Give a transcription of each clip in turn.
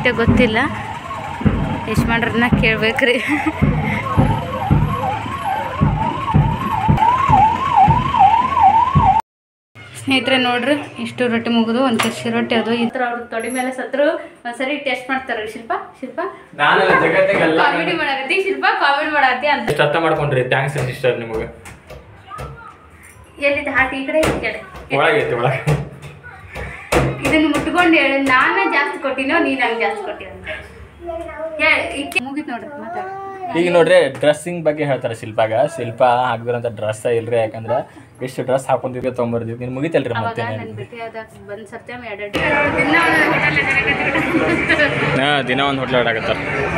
ಏನೈತೆ ಗೊತ್ತಿಲ್ಲ, ಯಜಮಾನ್ರನ್ನ ಕೇಳ್ಬೇಕ್ರಿ. ಸ್ನೇಹಿತರೆ ನೋಡ್ರಿ, ಇಷ್ಟು ರೊಟ್ಟಿ ಮುಗಿದು ಒಂದು ಕರ್ಸಿ ರೊಟ್ಟಿ ಅದು ಈ ಥರ ಅವ್ರ ತೊಡಿ ಮೇಲೆ ಸತ್ರು ಒಂದ್ಸರಿ ಟೇಸ್ಟ್ ಮಾಡ್ತಾರ್ರಿ. ಶಿಲ್ಪ ಕಾಮಿಡಿ ಮಾಡಾಕತ್ತಿ, ಶಿಲ್ಪ ಕಾಮಿಡಿ ಮಾಡಾಕತ್ತಿ ಅಂತ ಅರ್ಥ ಮಾಡ್ಕೊಂಡ್ರಿ. ಥ್ಯಾಂಕ್ಸ್ ಸಿಸ್ಟರ್ ನಿಮಗೆ. ಎಲ್ಲಿದೆ ಹಾಕಿ ಈ ಕಡೆ ಒಳಗೈತಿ ಒಳಗೆ. ಇದನ್ನು ಮುಟ್ಕೊಂಡು ಹೇಳಿ ನಾನೇ ಜಾಸ್ತಿ ಕೊಟ್ಟಿನೋ ನೀನು ನಂಗೆ ಜಾಸ್ತಿ ಕೊಟ್ಟಿನ ಅಂತ ಹೇಳಿ ಮುಗಿತು ನೋಡ್ರಿ. ಮಾತಾಡ ಈಗ ನೋಡ್ರಿ, ಡ್ರೆಸ್ಸಿಂಗ್ ಬಗ್ಗೆ ಹೇಳ್ತಾರೆ ಶಿಲ್ಪ ಹಾಕಿದ್ರಂತ ಡ್ರೆಸ್ ಇಲ್ರಿ, ಯಾಕಂದ್ರೆ ಎಷ್ಟು ಡ್ರೆಸ್ ಹಾಕೊಂತಿದ್ವಿ ತೊಗೊಂಬರ್ದಿವಿ. ನೀನು ಮುಗಿತಲ್ರಿ ಮತ್ತೆ ಬಂದ್ ಸರ್ತಿ ದಿನ ಒಂದು ಹೋಟ್ಲ್ ಆಡಾಕತ್ತಾರ.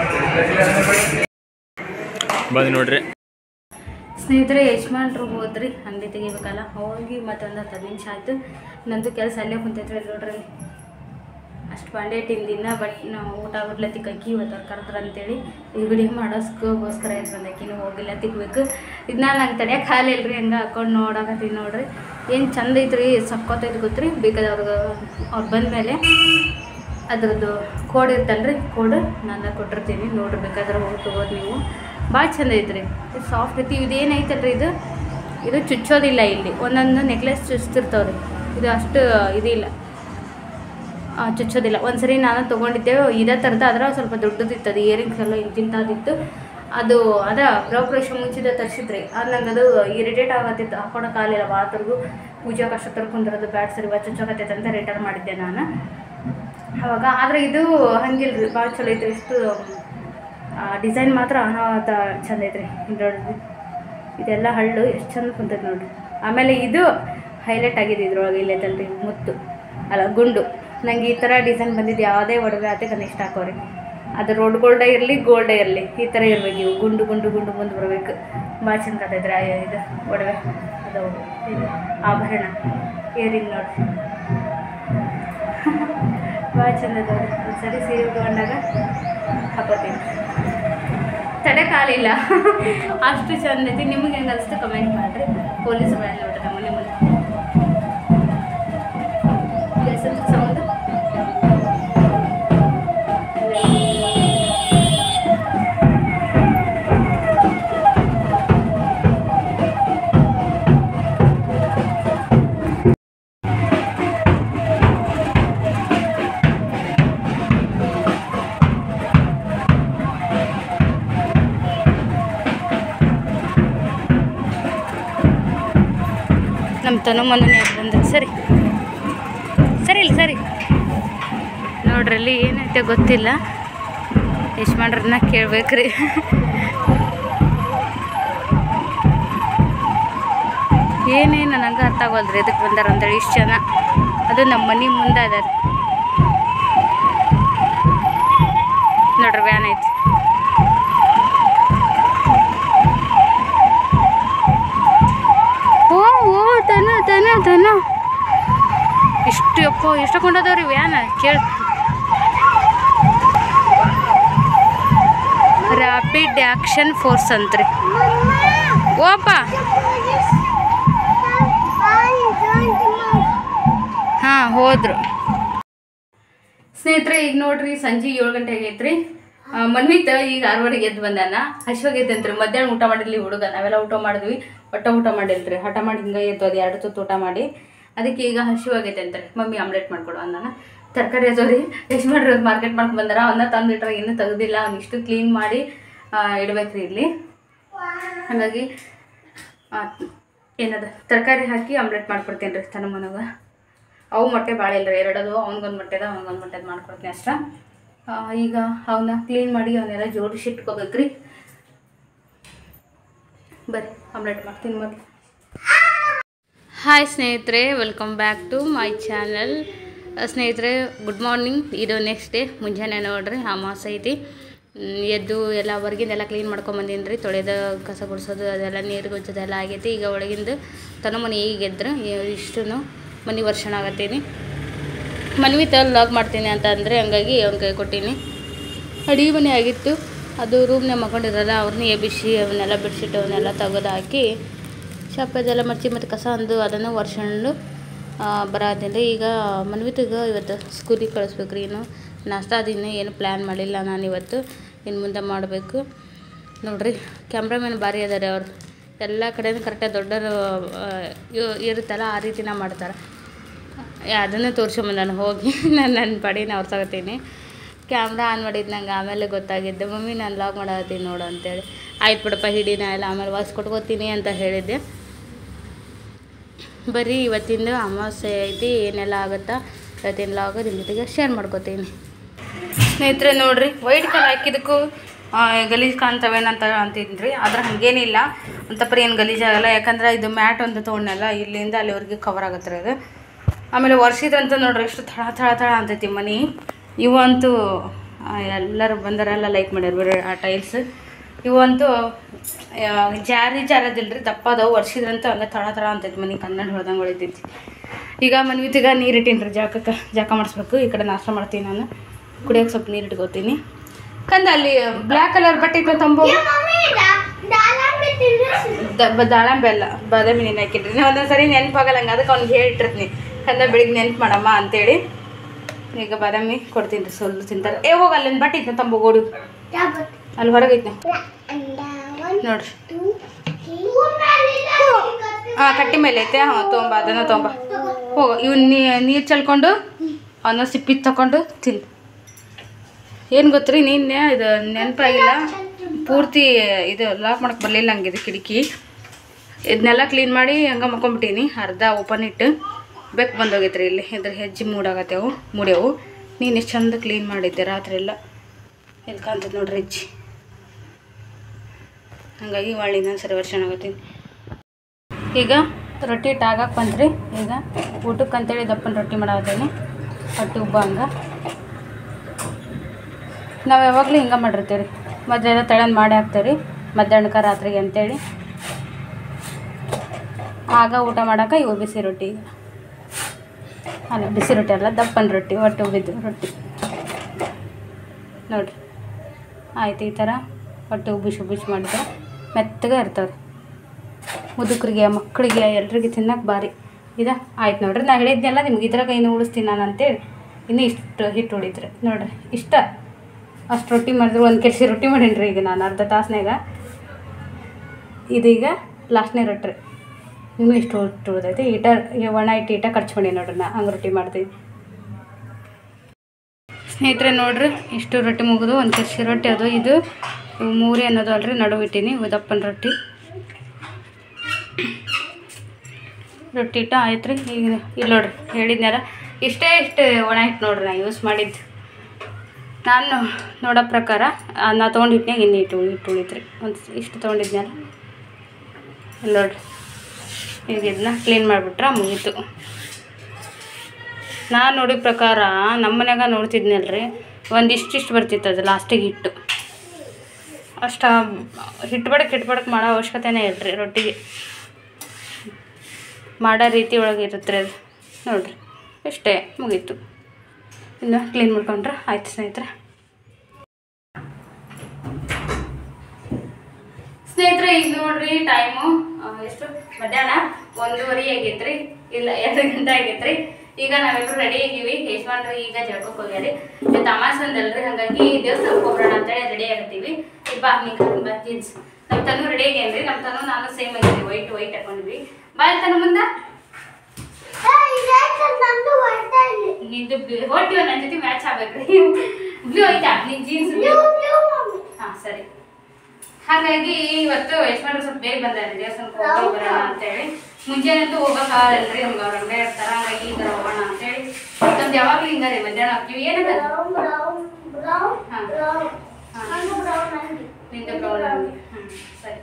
ಬಂದು ನೋಡ್ರಿ ಸ್ನೇಹಿತರೆ, ಯಜಮಾನ್ರು ಹೋದ್ರಿ ಅಂಗಡಿ ತೆಗಿಬೇಕಲ್ಲ, ಹೋಗಿ ಮತ್ತೊಂದು 10 ನಿಮಿಷ ಆಯ್ತು. ನಂದು ಕೆಲಸ ಅಲ್ಲೇ ಕುಂತೈತ್ರಿ ನೋಡ್ರಿ. ಅಷ್ಟು ಬಾಂಡೆ ತಿಂದಿನ, ಬಟ್ ನಾವು ಊಟ ಬರ್ಲತ್ತಿಗೆ ಅಕ್ಕಿ ಇವತ್ತು ಕರೆದ್ರ ಅಂತೇಳಿ ಈ ವಿಡಿಯೋ ಮಾಡೋಸ್ಕೋಸ್ಕರ ಇದು ಬಂದಕ್ಕಿನೂ ಹೋಗಿಲ್ಲ ತಿಕ್ಬೇಕು. ಇದನ್ನ ನಂಗೆ ತಡೆಯೋಕೆ ಹಾಲು ಇಲ್ರಿ, ಹಂಗೆ ಹಾಕೊಂಡು ನೋಡಕತ್ತೀನಿ ನೋಡ್ರಿ. ಏನು ಚಂದ ಐತ್ರಿ, ಸಕ್ಕೋತೈತೆ ಗೊತ್ತ್ರಿ. ಬೇಕಾದವ್ರಿಗೆ ಅವ್ರು ಬಂದಮೇಲೆ ಅದ್ರದ್ದು ಕೋಡ್ ಇರ್ತಲ್ರಿ, ಕೋಡ್ ನಾನು ಕೊಟ್ಟಿರ್ತೀನಿ ನೋಡ್ರಿ, ಬೇಕಾದ್ರೆ ಹೋಗಿ ತೊಗೋದು ನೀವು. ಭಾಳ ಚಂದ ಐತ್ರಿ, ಇದು ಸಾಫ್ಟ್ ಐತಿ. ಇದೇನೈತಲ್ರಿ, ಇದು ಚುಚ್ಚೋದಿಲ್ಲ. ಇಲ್ಲಿ ಒಂದೊಂದು ನೆಕ್ಲೆಸ್ ಚುಚ್ತಿರ್ತಾವ್ರಿ, ಇದು ಅಷ್ಟು ಇದಿಲ್ಲ, ಚುಚ್ಚೋದಿಲ್ಲ. ಒಂದ್ಸರಿ ನಾನು ತೊಗೊಂಡಿದ್ದೆ ಇದೇ ಥರದ, ಅದರ ಸ್ವಲ್ಪ ದೊಡ್ಡದಿತ್ತು, ಅದು ಇಯರಿಂಗ್ಸ್ ಎಲ್ಲ ಇಂತಿಂಥದ್ದಿತ್ತು. ಅದು ಗೃಹಪ್ರವೇಶ ಮುಂಚಿದ ತರಿಸಿದ್ರಿ, ಅದು ನಂಗೆ ಅದು ಇರಿಟೇಟ್ ಆಗತ್ತಿತ್ತು, ಹಾಕೊಳಕ್ಕಾಗಲಿಲ್ಲ. ಭಾಳತರ್ಗು ಪೂಜೆ ಕಷ್ಟ ತರ್ಕೊಂಡ್ರದು ಬ್ಯಾಡ್ ಸರಿ ಚುಚ್ಚೋಕತ್ತೈತೆ ಅಂತ ರಿಟರ್ನ್ ಮಾಡಿದ್ದೆ ನಾನು ಅವಾಗ. ಆದರೆ ಇದು ಹಂಗಿಲ್ರಿ, ಭಾಳ ಚಲೋ ಐತ್ರಿ. ಇಷ್ಟು ಡಿಸೈನ್ ಮಾತ್ರ ಅನಾಥ ಚಂದ ಐತ್ರಿ. ನೋಡ್ರಿ, ಇದೆಲ್ಲ ಹಳ್ಳು ಎಷ್ಟು ಚಂದ ಕುಂತೈತೆ ನೋಡ್ರಿ. ಆಮೇಲೆ ಇದು ಹೈಲೈಟ್ ಆಗಿದೆ ಇದ್ರೊಳಗೆ, ಇಲ್ಲೈತಲ್ರಿ ಮುತ್ತು ಅಲ್ಲ ಗುಂಡು. ನಂಗೆ ಈ ಥರ ಡಿಸೈನ್ ಬಂದಿದ್ದು ಯಾವುದೇ ಒಡವೆ ಆತ ಕನಿಷ್ಠ ಹಾಕೋರಿ, ಅದು ರೋಡ್ ಗೋಲ್ಡೇ ಇರಲಿ ಗೋಲ್ಡೇ ಇರಲಿ, ಈ ಥರ ಇರ್ಬೇಕು. ಇವು ಗುಂಡು ಗುಂಡು ಗುಂಡು ಮುಂದೆ ಬರಬೇಕು. ಭಾಳ ಚಂದ ಕಾತೈತ್ರಿ ಇದು ಒಡವೆ, ಅದು ಇದು ಆಭರಣ ಇಯರಿಂಗ್ ನೋಡ್ರಿ, ಭಾಳ ಚಂದ ಅದಾವ್ರಿ. ಒಂದ್ಸರಿ ಸೀರೆ ಉಟ್ಕೊಂಡಾಗ ಹಾಕೋತೀನಿ, ತಡೆಕಾಲಿಲ್ಲ ಅಷ್ಟು ಚಂದ ಐತಿ. ನಿಮಗೆ ಹೆಂಗೆ ಅನಿಸ್ತು ಕಮೆಂಟ್ ಮಾಡಿರಿ. ಪೊಲೀಸ್ ಬ್ಯಾನ್ ನೋಡ್ರಿ ಮನೆ ಮುಂದೆ ಸೌಂಡ್. ನಮ್ಮ ತನಮ್ಮನೇ ಬಂದ್ರೆ ಸರಿ ಸರಿ ಇಲ್ಲ ಸರಿ ನೋಡ್ರಿ. ಅಲ್ಲಿ ಏನೈತೆ ಗೊತ್ತಿಲ್ಲ, ಯಜಮಾನ್ರನ್ನ ಕೇಳ್ಬೇಕ್ರಿ. ಏನೇನು ನಂಗೆ ಅರ್ಥ ಆಗೋಲ್ರಿ ಇದಕ್ಕೆ ಬಂದಾರ ಅಂತೇಳಿ. ಇಷ್ಟು ಜನ, ಅದು ನಮ್ಮ ಮನೆ ಮುಂದೆ ಅದಾರ ನೋಡ್ರಿ, ವ್ಯಾನ್ ಐತಿ. ತನ ಇಷ್ಟು ಅಪ್ಪೋ ಎಷ್ಟು ಕೊಂಡದವ್ರಿ ವ್ಯಾನ್ ಕೇಳಿ. ರ್ಯಾಪಿಡ್ ಆ್ಯಕ್ಷನ್ ಫೋರ್ಸ್ ಅಂತ್ರಿ. ಓಪ ಹಾಂ ಹೋದ್ರು. ಸ್ನೇಹಿತರೆ, ಈಗ ನೋಡ್ರಿ ಸಂಜೆ 7 ಗಂಟೆ ಆಗೈತ್ರಿ. ಮನ್ವಿತ್ ಈಗ 6:30 ಎದ್ದು ಬಂದಾನ. ಹಸಿವಾಗೈತಂತ್ರಿ. ಮಧ್ಯಾಹ್ನ ಊಟ ಮಾಡಿರ್ಲಿ ಹುಡುಗ, ನಾವೆಲ್ಲ ಊಟ ಮಾಡಿದ್ವಿ, ಊಟ ಮಾಡಿಲ್ರಿ. ಹಠ ಮಾಡಿ ಹಿಂಗೆ ಎದ್ದು ಅದು 2 ತುತ್ತು ಊಟ ಮಾಡಿ, ಅದಕ್ಕೆ ಈಗ ಹಸಿವಾಗೈತಂತ್ರಿ. Mummy omelette ಮಾಡ್ಕೊಡು ಅಂದಾನ. ತರಕಾರಿ ಅದಾವ್ರಿ, ಎಷ್ಟು ಮಾಡ್ರಿ ಮಾರ್ಕೆಟ್ ಮಾಡ್ಕೊಂಡು ಬಂದಾರ. ಅವನ್ನ ತಂದಿಟ್ರೆ ಇನ್ನೂ ತೆಗ್ದಿಲ್ಲ, ಅವ್ನು ಇಷ್ಟು ಕ್ಲೀನ್ ಮಾಡಿ ಇಡ್ಬೇಕ್ರಿ ಇಲ್ಲಿ. ಹಾಗಾಗಿ ಏನದ ತರಕಾರಿ ಹಾಕಿ ಆಮ್ಲೆಟ್ ಮಾಡ್ಕೊಡ್ತೀನಿ ರೀ ತನ್ನ ಮನೆಗೆ. ಅವು ಮೊಟ್ಟೆ ಭಾಳ ಇಲ್ಲರಿ, 2 ಅದು, ಅವ್ನಿಗೊಂದು ಮೊಟ್ಟೆದ ಅವ್ನಿಗೊಂದು ಮೊಟ್ಟೆದು ಮಾಡ್ಕೊಡ್ತೀನಿ ಅಷ್ಟ. ಈಗ ಅವನ್ನ ಕ್ಲೀನ್ ಮಾಡಿ ಅವನ್ನೆಲ್ಲ ಜೋಡಿಸಿ ಇಟ್ಕೋಬೇಕ್ರಿ. ಬರ್ರಿ ಆಮ್ಲೆಟ್ ಮಾಡ್ತೀನಿ ಮೊದಲು. ಹಾಯ್ ಸ್ನೇಹಿತರೆ, welcome back to my channel. ಸ್ನೇಹಿತರೆ ಗುಡ್ ಮಾರ್ನಿಂಗ್. ಇದು ನೆಕ್ಸ್ಟ್ ಡೇ ಮುಂಜಾನೆ ನೋಡ್ರಿ, ಅಮಾವಾಸ್ಯೆ ಐತಿ. ಎದ್ದು ಎಲ್ಲ ಹೊರಗಿಂದೆಲ್ಲ ಕ್ಲೀನ್ ಮಾಡ್ಕೊಂಬಂದೀನಿ ರೀ. ತೊಳೆದು ಕಸ ಗುಡಿಸೋದು ಅದೆಲ್ಲ ನೀರು ಗೊಜ್ಜೋದೆಲ್ಲ ಆಗೈತಿ. ಈಗ ಒಳಗಿಂದು ತನ್ನ ಮನೆ ಈಗ ಎದ್ರು ಇಷ್ಟು ಮನೆ ವರ್ಷಣ ಆಗತ್ತೀನಿ. ಮನ್ವಿತ ಲಾಗ್ ಮಾಡ್ತೀನಿ ಅಂತ ಅಂದರೆ ಹಂಗಾಗಿ ಅವ್ನ ಕೈ ಕೊಟ್ಟೀನಿ. ಅಡುಗೆ ಮನೆ ಆಗಿತ್ತು, ಅದು ರೂಮ್ನಾಗ ಮಕ್ಕೊಂಡಿರಲ್ಲ, ಅವ್ರನ್ನ ಎಬ್ಬಿಸಿ ಅವನ್ನೆಲ್ಲ ಬೆಡ್ಶೀಟ್ ಅವನ್ನೆಲ್ಲ ತೆಗೆದು ಹಾಕಿ ಶಾಪದೆಲ್ಲ ಮಚ್ಚಿ ಮತ್ತು ಕಸ ಅಂದು ಅದನ್ನು ಒರ್ಸ್ಕೊಂಡು ಬರತ್ತೀನಿ. ಈಗ ಮನ್ವಿತಿಗೆ ಇವತ್ತು ಸ್ಕೂಲಿಗೆ ಕಳಿಸ್ಬೇಕ್ರಿ. ಇನ್ನು ನಾಷ್ಟ ಅದಿನ್ನೂ ಏನು ಪ್ಲ್ಯಾನ್ ಮಾಡಿಲ್ಲ ನಾನಿವತ್ತು, ಇನ್ನು ಮುಂದೆ ಮಾಡಬೇಕು ನೋಡ್ರಿ. ಕ್ಯಾಮ್ರಾಮನ್ ಭಾರಿ ಅದಾರೆ ಅವ್ರು, ಎಲ್ಲ ಕಡೆಯೂ ಕರೆಕ್ಟಾಗಿ ದೊಡ್ಡವರು ಇರುತ್ತಲ್ಲ ಆ ರೀತಿನ ಮಾಡ್ತಾರೆ. ಅದನ್ನು ತೋರಿಸ್ಕೊಂಬ ನಾನು ಹೋಗಿ ನನ್ನ ಪಡಿನ ಅವ್ರು ತಗೋತೀನಿ. ಕ್ಯಾಮ್ರಾ ಆನ್ ಮಾಡಿದ್ದು ನಂಗೆ ಆಮೇಲೆ ಗೊತ್ತಾಗಿದ್ದೆ, ಮಮ್ಮಿ ನಾನು ಲಾಗ್ ಮಾಡತ್ತೀನಿ ನೋಡು ಅಂತೇಳಿ. ಆಯ್ತು ಬಿಡಪ್ಪ ಹಿಡಿನ ಎಲ್ಲ ಆಮೇಲೆ ವಾಯ್ಸ್ ಕೊಟ್ಕೋತೀನಿ ಅಂತ ಹೇಳಿದ್ದೆ. ಬರೀ ಇವತ್ತಿಂದು ಅಮಾವಾಸ್ಯೆ ಐತಿ, ಏನೆಲ್ಲ ಆಗುತ್ತಾ ಇವತ್ತಿನ ಲಾಗ್ ನಿಮ್ಮ ಜೊತೆಗೆ ಶೇರ್ ಮಾಡ್ಕೋತೀನಿ. ಸ್ನೇಹಿತರೆ ನೋಡಿರಿ, ವೈಟ್ ಕಲರ್ ಹಾಕಿದ್ದಕ್ಕೂ ಗಲೀಜು ಕಾಣ್ತವೇನಂತ ಅಂತಿದ್ರಿ, ಆದ್ರೆ ಹಾಗೇನಿಲ್ಲ ಅಂತಪ್ಪ ಏನು ಗಲೀಜಾಗಲ್ಲ. ಯಾಕಂದ್ರೆ ಇದು ಮ್ಯಾಟ್ ಒಂದು ತೊಗೊಂಡಲ್ಲ, ಇಲ್ಲಿಂದ ಅಲ್ಲಿವರೆಗೆ ಕವರ್ ಆಗುತ್ತೆ ರೀ ಅದು. ಆಮೇಲೆ ವರ್ಷಿದ್ರಂತೂ ನೋಡ್ರಿ ಎಷ್ಟು ಥಳ ಥಳ ಥಳ ಅಂತೈತಿ ಮನೆ. ಇವು ಅಂತೂ ಎಲ್ಲರೂ ಬಂದರೆಲ್ಲ ಲೈಕ್ ಮಾಡ್ಯಾರ ಬರೀ ಆ ಟೈಲ್ಸ್. ಇವು ಅಂತೂ ಜಾರದಿಲ್ಲ ರೀ, ದಪ್ಪ ಅದಾವು. ವರ್ಷಿದ್ರಂತೂ ಹಂಗೆ ಥಳ ಥಳ ಅಂತೈತಿ ಮನೆ, ಕನ್ನಡ ಹೊಡೆದಂಗೆ ಹೊಳಿತೈತಿ. ಈಗ ಮನ್ವಿತಿಗೆ ನೀರು ಇಟ್ಟೀನಿ ರೀ, ಜಾಕ ಮಾಡಿಸ್ಬೇಕು. ಈ ಕಡೆ ನಾಷ್ಟ ಮಾಡ್ತೀನಿ ನಾನು, ಕುಡಿಯೋಕೆ ಸ್ವಲ್ಪ ನೀರು ಇಟ್ಕೋತೀನಿ. ಕಂದ ಅಲ್ಲಿ ಬ್ಲ್ಯಾಕ್ ಕಲರ್ ಬಟ್ಟೆ ಇಟ್ಟು ತಂಬೋಗಿ ದಾಳಂಬೆ ಅಲ್ಲ ಬಾದಾಮಿ ನೀನು ಹಾಕಿದ್ರಿ. ನೀವು ಒಂದೊಂದು ಸರಿ ನೆನಪಾಗಲ್ಲ, ಹಂಗೆ ಅದಕ್ಕೆ ಅವ್ನಿಗೆ ಹೇಳಿಟ್ಟಿರ್ತೀನಿ ಕಂದ ಬೆಳಿಗ್ಗೆ ನೆನ್ಪು ಮಾಡಮ್ಮ ಅಂತೇಳಿ. ಈಗ ಬಾದಾಮಿ ಕೊಡ್ತೀನಿ ರೀ, ಸ್ವಲ್ಪ ತಿಂತಾರೆ. ಹೋಗ ಅಲ್ಲಿಂದ ಬಟ್ಟೆ ಇತ್ತು ತಂಬೋಗೋಡು, ಅಲ್ಲಿ ಹೊರಗೈತಿ ನೋಡ್ರಿ. ಹಾಂ ಕಟ್ಟಿ ಮೇಲೆ ಐತೆ, ಹಾಂ ತೊಗೊಂಬ, ಅದನ್ನು ತೊಗೊಂಬ ಹೋಗ. ಇವ್ ನೀರು ಚಲ್ಕೊಂಡು ಅವನ್ನ ಸಿಪ್ಪಿ ತಗೊಂಡು ತಿನ್ನು. ಏನು ಗೊತ್ತ್ರಿ, ನೀನೆ ಇದು ನೆನಪಾಗಿಲ್ಲ ಪೂರ್ತಿ, ಇದು ಲಾಕ್ ಮಾಡಕ್ಕೆ ಬರಲಿಲ್ಲ ಹಂಗಿದೆ ಕಿಟಕಿ. ಇದನ್ನೆಲ್ಲ ಕ್ಲೀನ್ ಮಾಡಿ ಹಂಗೆ ಮಕ್ಕೊಂಬಿಟ್ಟೀನಿ, ಅರ್ಧ ಓಪನ್ ಇಟ್ಟು. ಬೆಕ್ಕು ಬಂದೋಗೈತ್ರಿ ಇಲ್ಲಿ, ಇದ್ರ ಹೆಜ್ಜೆ ಮೂಡಾಗತ್ತೇವು ಮೂಡ್ಯವು. ನೀನು ಎಷ್ಟು ಚಂದ ಕ್ಲೀನ್ ಮಾಡಿದ್ದೆ ರಾತ್ರಿ ಎಲ್ಲ, ಇಲ್ಲಿ ಕಾಣ್ತೈತೆ ನೋಡ್ರಿ ಹೆಜ್ಜೆ. ಹಾಗಾಗಿ ಒಳ್ಳೆ ಇನ್ನೊಂದು ಸರಿ ವರ್ಷ ಆಗತ್ತೀನಿ. ಈಗ ರೊಟ್ಟಿ ಟಾಗಕ್ಕೆ ಬಂದ್ರಿ. ಈಗ ಊಟಕ್ಕೆ ಅಂತೇಳಿ ದಪ್ಪನ ರೊಟ್ಟಿ ಮಾಡತ್ತೀನಿ, ಹೊಟ್ಟೆ ಉಬ್ಬ ಹಂಗೆ. ನಾವು ಯಾವಾಗಲೂ ಹಿಂಗೆ ಮಾಡಿರ್ತೀವಿ ರೀ, ಮೊದಲೆಲ್ಲ ತಳನ್ ಮಾಡಿ ಹಾಕ್ತೀವಿ ರೀ ಮಧ್ಯಾಹ್ನಕ್ಕೆ ರಾತ್ರಿಗೆ ಅಂತೇಳಿ. ಆಗ ಊಟ ಮಾಡೋಕೆ ಇವು ಬಿಸಿ ರೊಟ್ಟಿ, ಅಲ್ಲ ಬಿಸಿ ರೊಟ್ಟಿ ಅಲ್ಲ ದಪ್ಪನ ರೊಟ್ಟಿ, ಹೊಟ್ಟೆ ಉಬ್ಬಿದ್ದು ರೊಟ್ಟಿ ನೋಡಿರಿ. ಆಯ್ತು, ಈ ಥರ ಹೊಟ್ಟೆ ಉಬ್ಬಿಸಿ ಮಾಡಿದ್ರೆ ಮೆತ್ತಗೆ ಇರ್ತಾವೆ ರೀ. ಮುದುಕರಿಗೆ ಮಕ್ಕಳಿಗೆ ಎಲ್ರಿಗೆ ತಿನ್ನೋಕೆ ಭಾರಿ ಇದು. ಆಯ್ತು ನೋಡ್ರಿ, ನಾನು ಹೇಳಿದ್ನೆಲ್ಲ ನಿಮ್ಗೆ ಇದ್ರಾಗ ಇನ್ನು ಉಳಿಸ್ತೀನಿ ನಾನು ಅಂತೇಳಿ. ಇನ್ನೂ ಇಷ್ಟು ಹಿಟ್ಟು ಉಳಿದ್ರಿ ನೋಡಿರಿ, ಇಷ್ಟ ಅಷ್ಟು ರೊಟ್ಟಿ ಮಾಡಿದ್ರು. 1 ಕೆಜಿ ರೊಟ್ಟಿ ಮಾಡೀನಿ ರೀ ಈಗ ನಾನು ಅರ್ಧ ತಾಸ್ನಾಗ. ಇದೀಗ ಲಾಸ್ಟ್ನೇ ರೊಟ್ಟಿ ರೀ, ಇನ್ನೂ ಇಷ್ಟು ಹೊಟ್ಟು ಉಳಿದೈತಿ. ಒಣ ಹಿಟ್ಟು ಖರ್ಚು ಮಾಡಿ ನೋಡ್ರಿ, ನಾ ಹಂಗೆ ರೊಟ್ಟಿ ಮಾಡ್ತೀವಿ. ಸ್ನೇಹಿತರೆ ನೋಡ್ರಿ, ಇಷ್ಟು ರೊಟ್ಟಿ ಮುಗಿದು 1 ಕೆಜಿ ರೊಟ್ಟಿ ಅದು. ಇದು 3 ಅನ್ನೋದು ಅಲ್ರಿ, ನಡುವೆ ಇಟ್ಟೀನಿ ದಪ್ಪನ ರೊಟ್ಟಿ. ರೊಟ್ಟಿ ಇಟ್ಟು ಆಯ್ತು ರೀ. ಈಗ ಇಲ್ಲಿ ನೋಡ್ರಿ, ಹೇಳಿದ್ನಲ್ಲ ಇಷ್ಟು ಒಣ ಹಿಟ್ಟು ನೋಡ್ರಿ ನಾನು ಯೂಸ್ ಮಾಡಿದ್ದು. ನಾನು ನೋಡೋ ಪ್ರಕಾರ ನಾ ತೊಗೊಂಡಿಟ್ನಾಗ ಇನ್ನು ಹಿಟ್ಟು ಉಳಿತ್ರಿ, ಇಷ್ಟು ತೊಗೊಂಡಿದ್ನಲ್ಲ. ಇಲ್ಲಿ ನೋಡ್ರಿ, ಈಗ ಇದನ್ನ ಕ್ಲೀನ್ ಮಾಡಿಬಿಟ್ರೆ ಮುಗೀತು. ನಾನು ನೋಡಿದ ಪ್ರಕಾರ ನಮ್ಮ ಮನ್ಯಾಗ ನೋಡ್ತಿದ್ನಲ್ರಿ, ಇಷ್ಟು ಬರ್ತಿತ್ತು ಅದು ಲಾಸ್ಟಿಗೆ ಹಿಟ್ಟು. ಅಷ್ಟು ಹಿಟ್ಬಡಕ್ಕೆ ಮಾಡೋ ಅವಶ್ಯಕತೆನೇ ಇಲ್ರಿ. ರೊಟ್ಟಿಗೆ ಮಾಡೋ ರೀತಿ ಒಳಗೆ ಇರುತ್ತೆ ಅದು ನೋಡಿರಿ. ಇಷ್ಟೇ ಮುಗೀತು. ಇನ್ನು ಕ್ಲೀನ್ ಮಾಡ್ಕೊಂಡ್ರೆ ಆಯ್ತು ಸ್ನೇಹಿತರೆ. ಈಗ ನೋಡ್ರಿ ಟೈಮು ಎಷ್ಟು ಮಧ್ಯಾಹ್ನ 1:30 ಆಗೈತ್ರಿ, ಇಲ್ಲ 2 ಗಂಟೆ ಆಗೈತ್ರಿ. ಈಗ ನಾವೆಲ್ಲರೂ ರೆಡಿ ಆಗಿವಿ. ಯಜಮಾನ್ರಿ ಈಗ ಜಳಕಕ್ಕೆ ಹೋಗ್ಯಾರಿ, ತಮಾಸ್ ಅಂದಲ್ರಿ, ಹಾಗಾಗಿ ದೇವಸ್ಥಾನಕ್ಕೆ ಹೋಗೋಣ ಅಂತೇಳಿ ರೆಡಿ ಆಗತ್ತೀವಿ. ಬಾ ಜೀನ್ಸ್ ನಮ್ಮ ತನು ರೆಡಿ ಆಗ್ಯಾನ್ರಿ. ನಮ್ಮ ತನು ನಾನು ಸೇಮ್ ಆಗಿದ್ವಿ, ವೈಟ್ ಹಾಕೊಂಡಿದ್ವಿ. ಬಾಯ್ ತನು ಮುಂದ ನಿಂದು ಹೊಟ್ಟಿವ ನನ್ನ ಜೊತೆ ಮ್ಯಾಚ್ ಆಗ್ಬೇಕ್ರಿ. ಬ್ಲೂ ಐತಾ ನಿನ್ ಜೀನ್ಸ್? ಹಾ ಸರಿ. ಹಾಗಾಗಿ ಇವತ್ತು ಯಜಮಾನ್ರು ಸ್ವಲ್ಪ ಬೇಗ ಬಂದಾರೆ, ದೇವಸ್ಥಾನಕ್ಕೆ ಹೋಗೋಣ ಅಂತೇಳಿ. ಮುಂಜಾನಂತೂ ಹೋಗೋಕ್ಕಾಗಲ್ರಿ, ಅವ್ರು ಅಂಗಡಿ ಇರ್ತಾರ, ಹಾಗಾಗಿ ಈಗ ಹೋಗೋಣ ಅಂತೇಳಿ. ನಮ್ದು ಯಾವಾಗಲೂ ಹಿಂಗಾರಿ ಮಧ್ಯಾಹ್ನ ಹಾಕ್ತೀವಿ. ಏನದ ನಿಂದ ಬ್ರೌನ್ ಅಂಗಿ. ಸರಿ.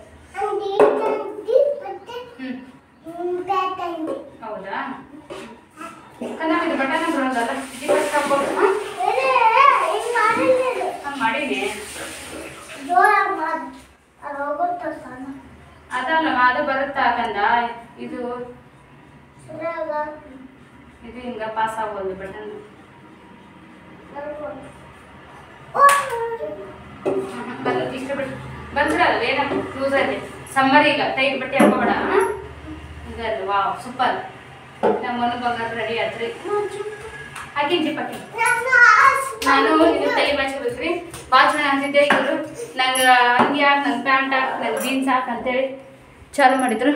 ಹೌದಾ? ಇದು ಬಟನ್ ಬರೋದಲ್ಲ, ಮಾಡೀನಿ. ಅದಲ್ಲ ಅದು ಬರುತ್ತಾ ಕಂದ, ಇದು ಹಿಂಗ ಪಾಸ್ ಆಗೋದು ಬಟನ್. ಇಷ್ಟು ಬಿಟ್ಟು ಬಂದ್ರಲ್ಲ ಏನ ಲೂಸ್ ಆಗಿದೆ. ಸಮ್ಮರ್ ಈಗ ಟೈಟ್ ಬಟ್ಟೆ ಹಾಕೋಬೇಡ. ಇದಲ್ಲ ವಾವ್ ಸೂಪರ್. ನಮ್ಮ ಮನೆ ಬಂಗಾರ ರೆಡಿ ಆದ್ರಿ. ಹಾಕಿ ಜಿಪ್ ಹಾಕಿ ನಾನು ಇದು ತಲೆ ಬಾಚ್ಬೇಕ್ರಿ ಬಾಚ್ಮೆ ಅಂತಿದ್ದೆ ಇವರು ನಂಗೆ ಅಂಗಿ ಹಾಕಿ ನಂಗೆ ಪ್ಯಾಂಟ್ ಹಾಕಿ ನಂಗೆ ಜೀನ್ಸ್ ಹಾಕಿ ಅಂತೇಳಿ ಚಾಲು ಮಾಡಿದ್ರು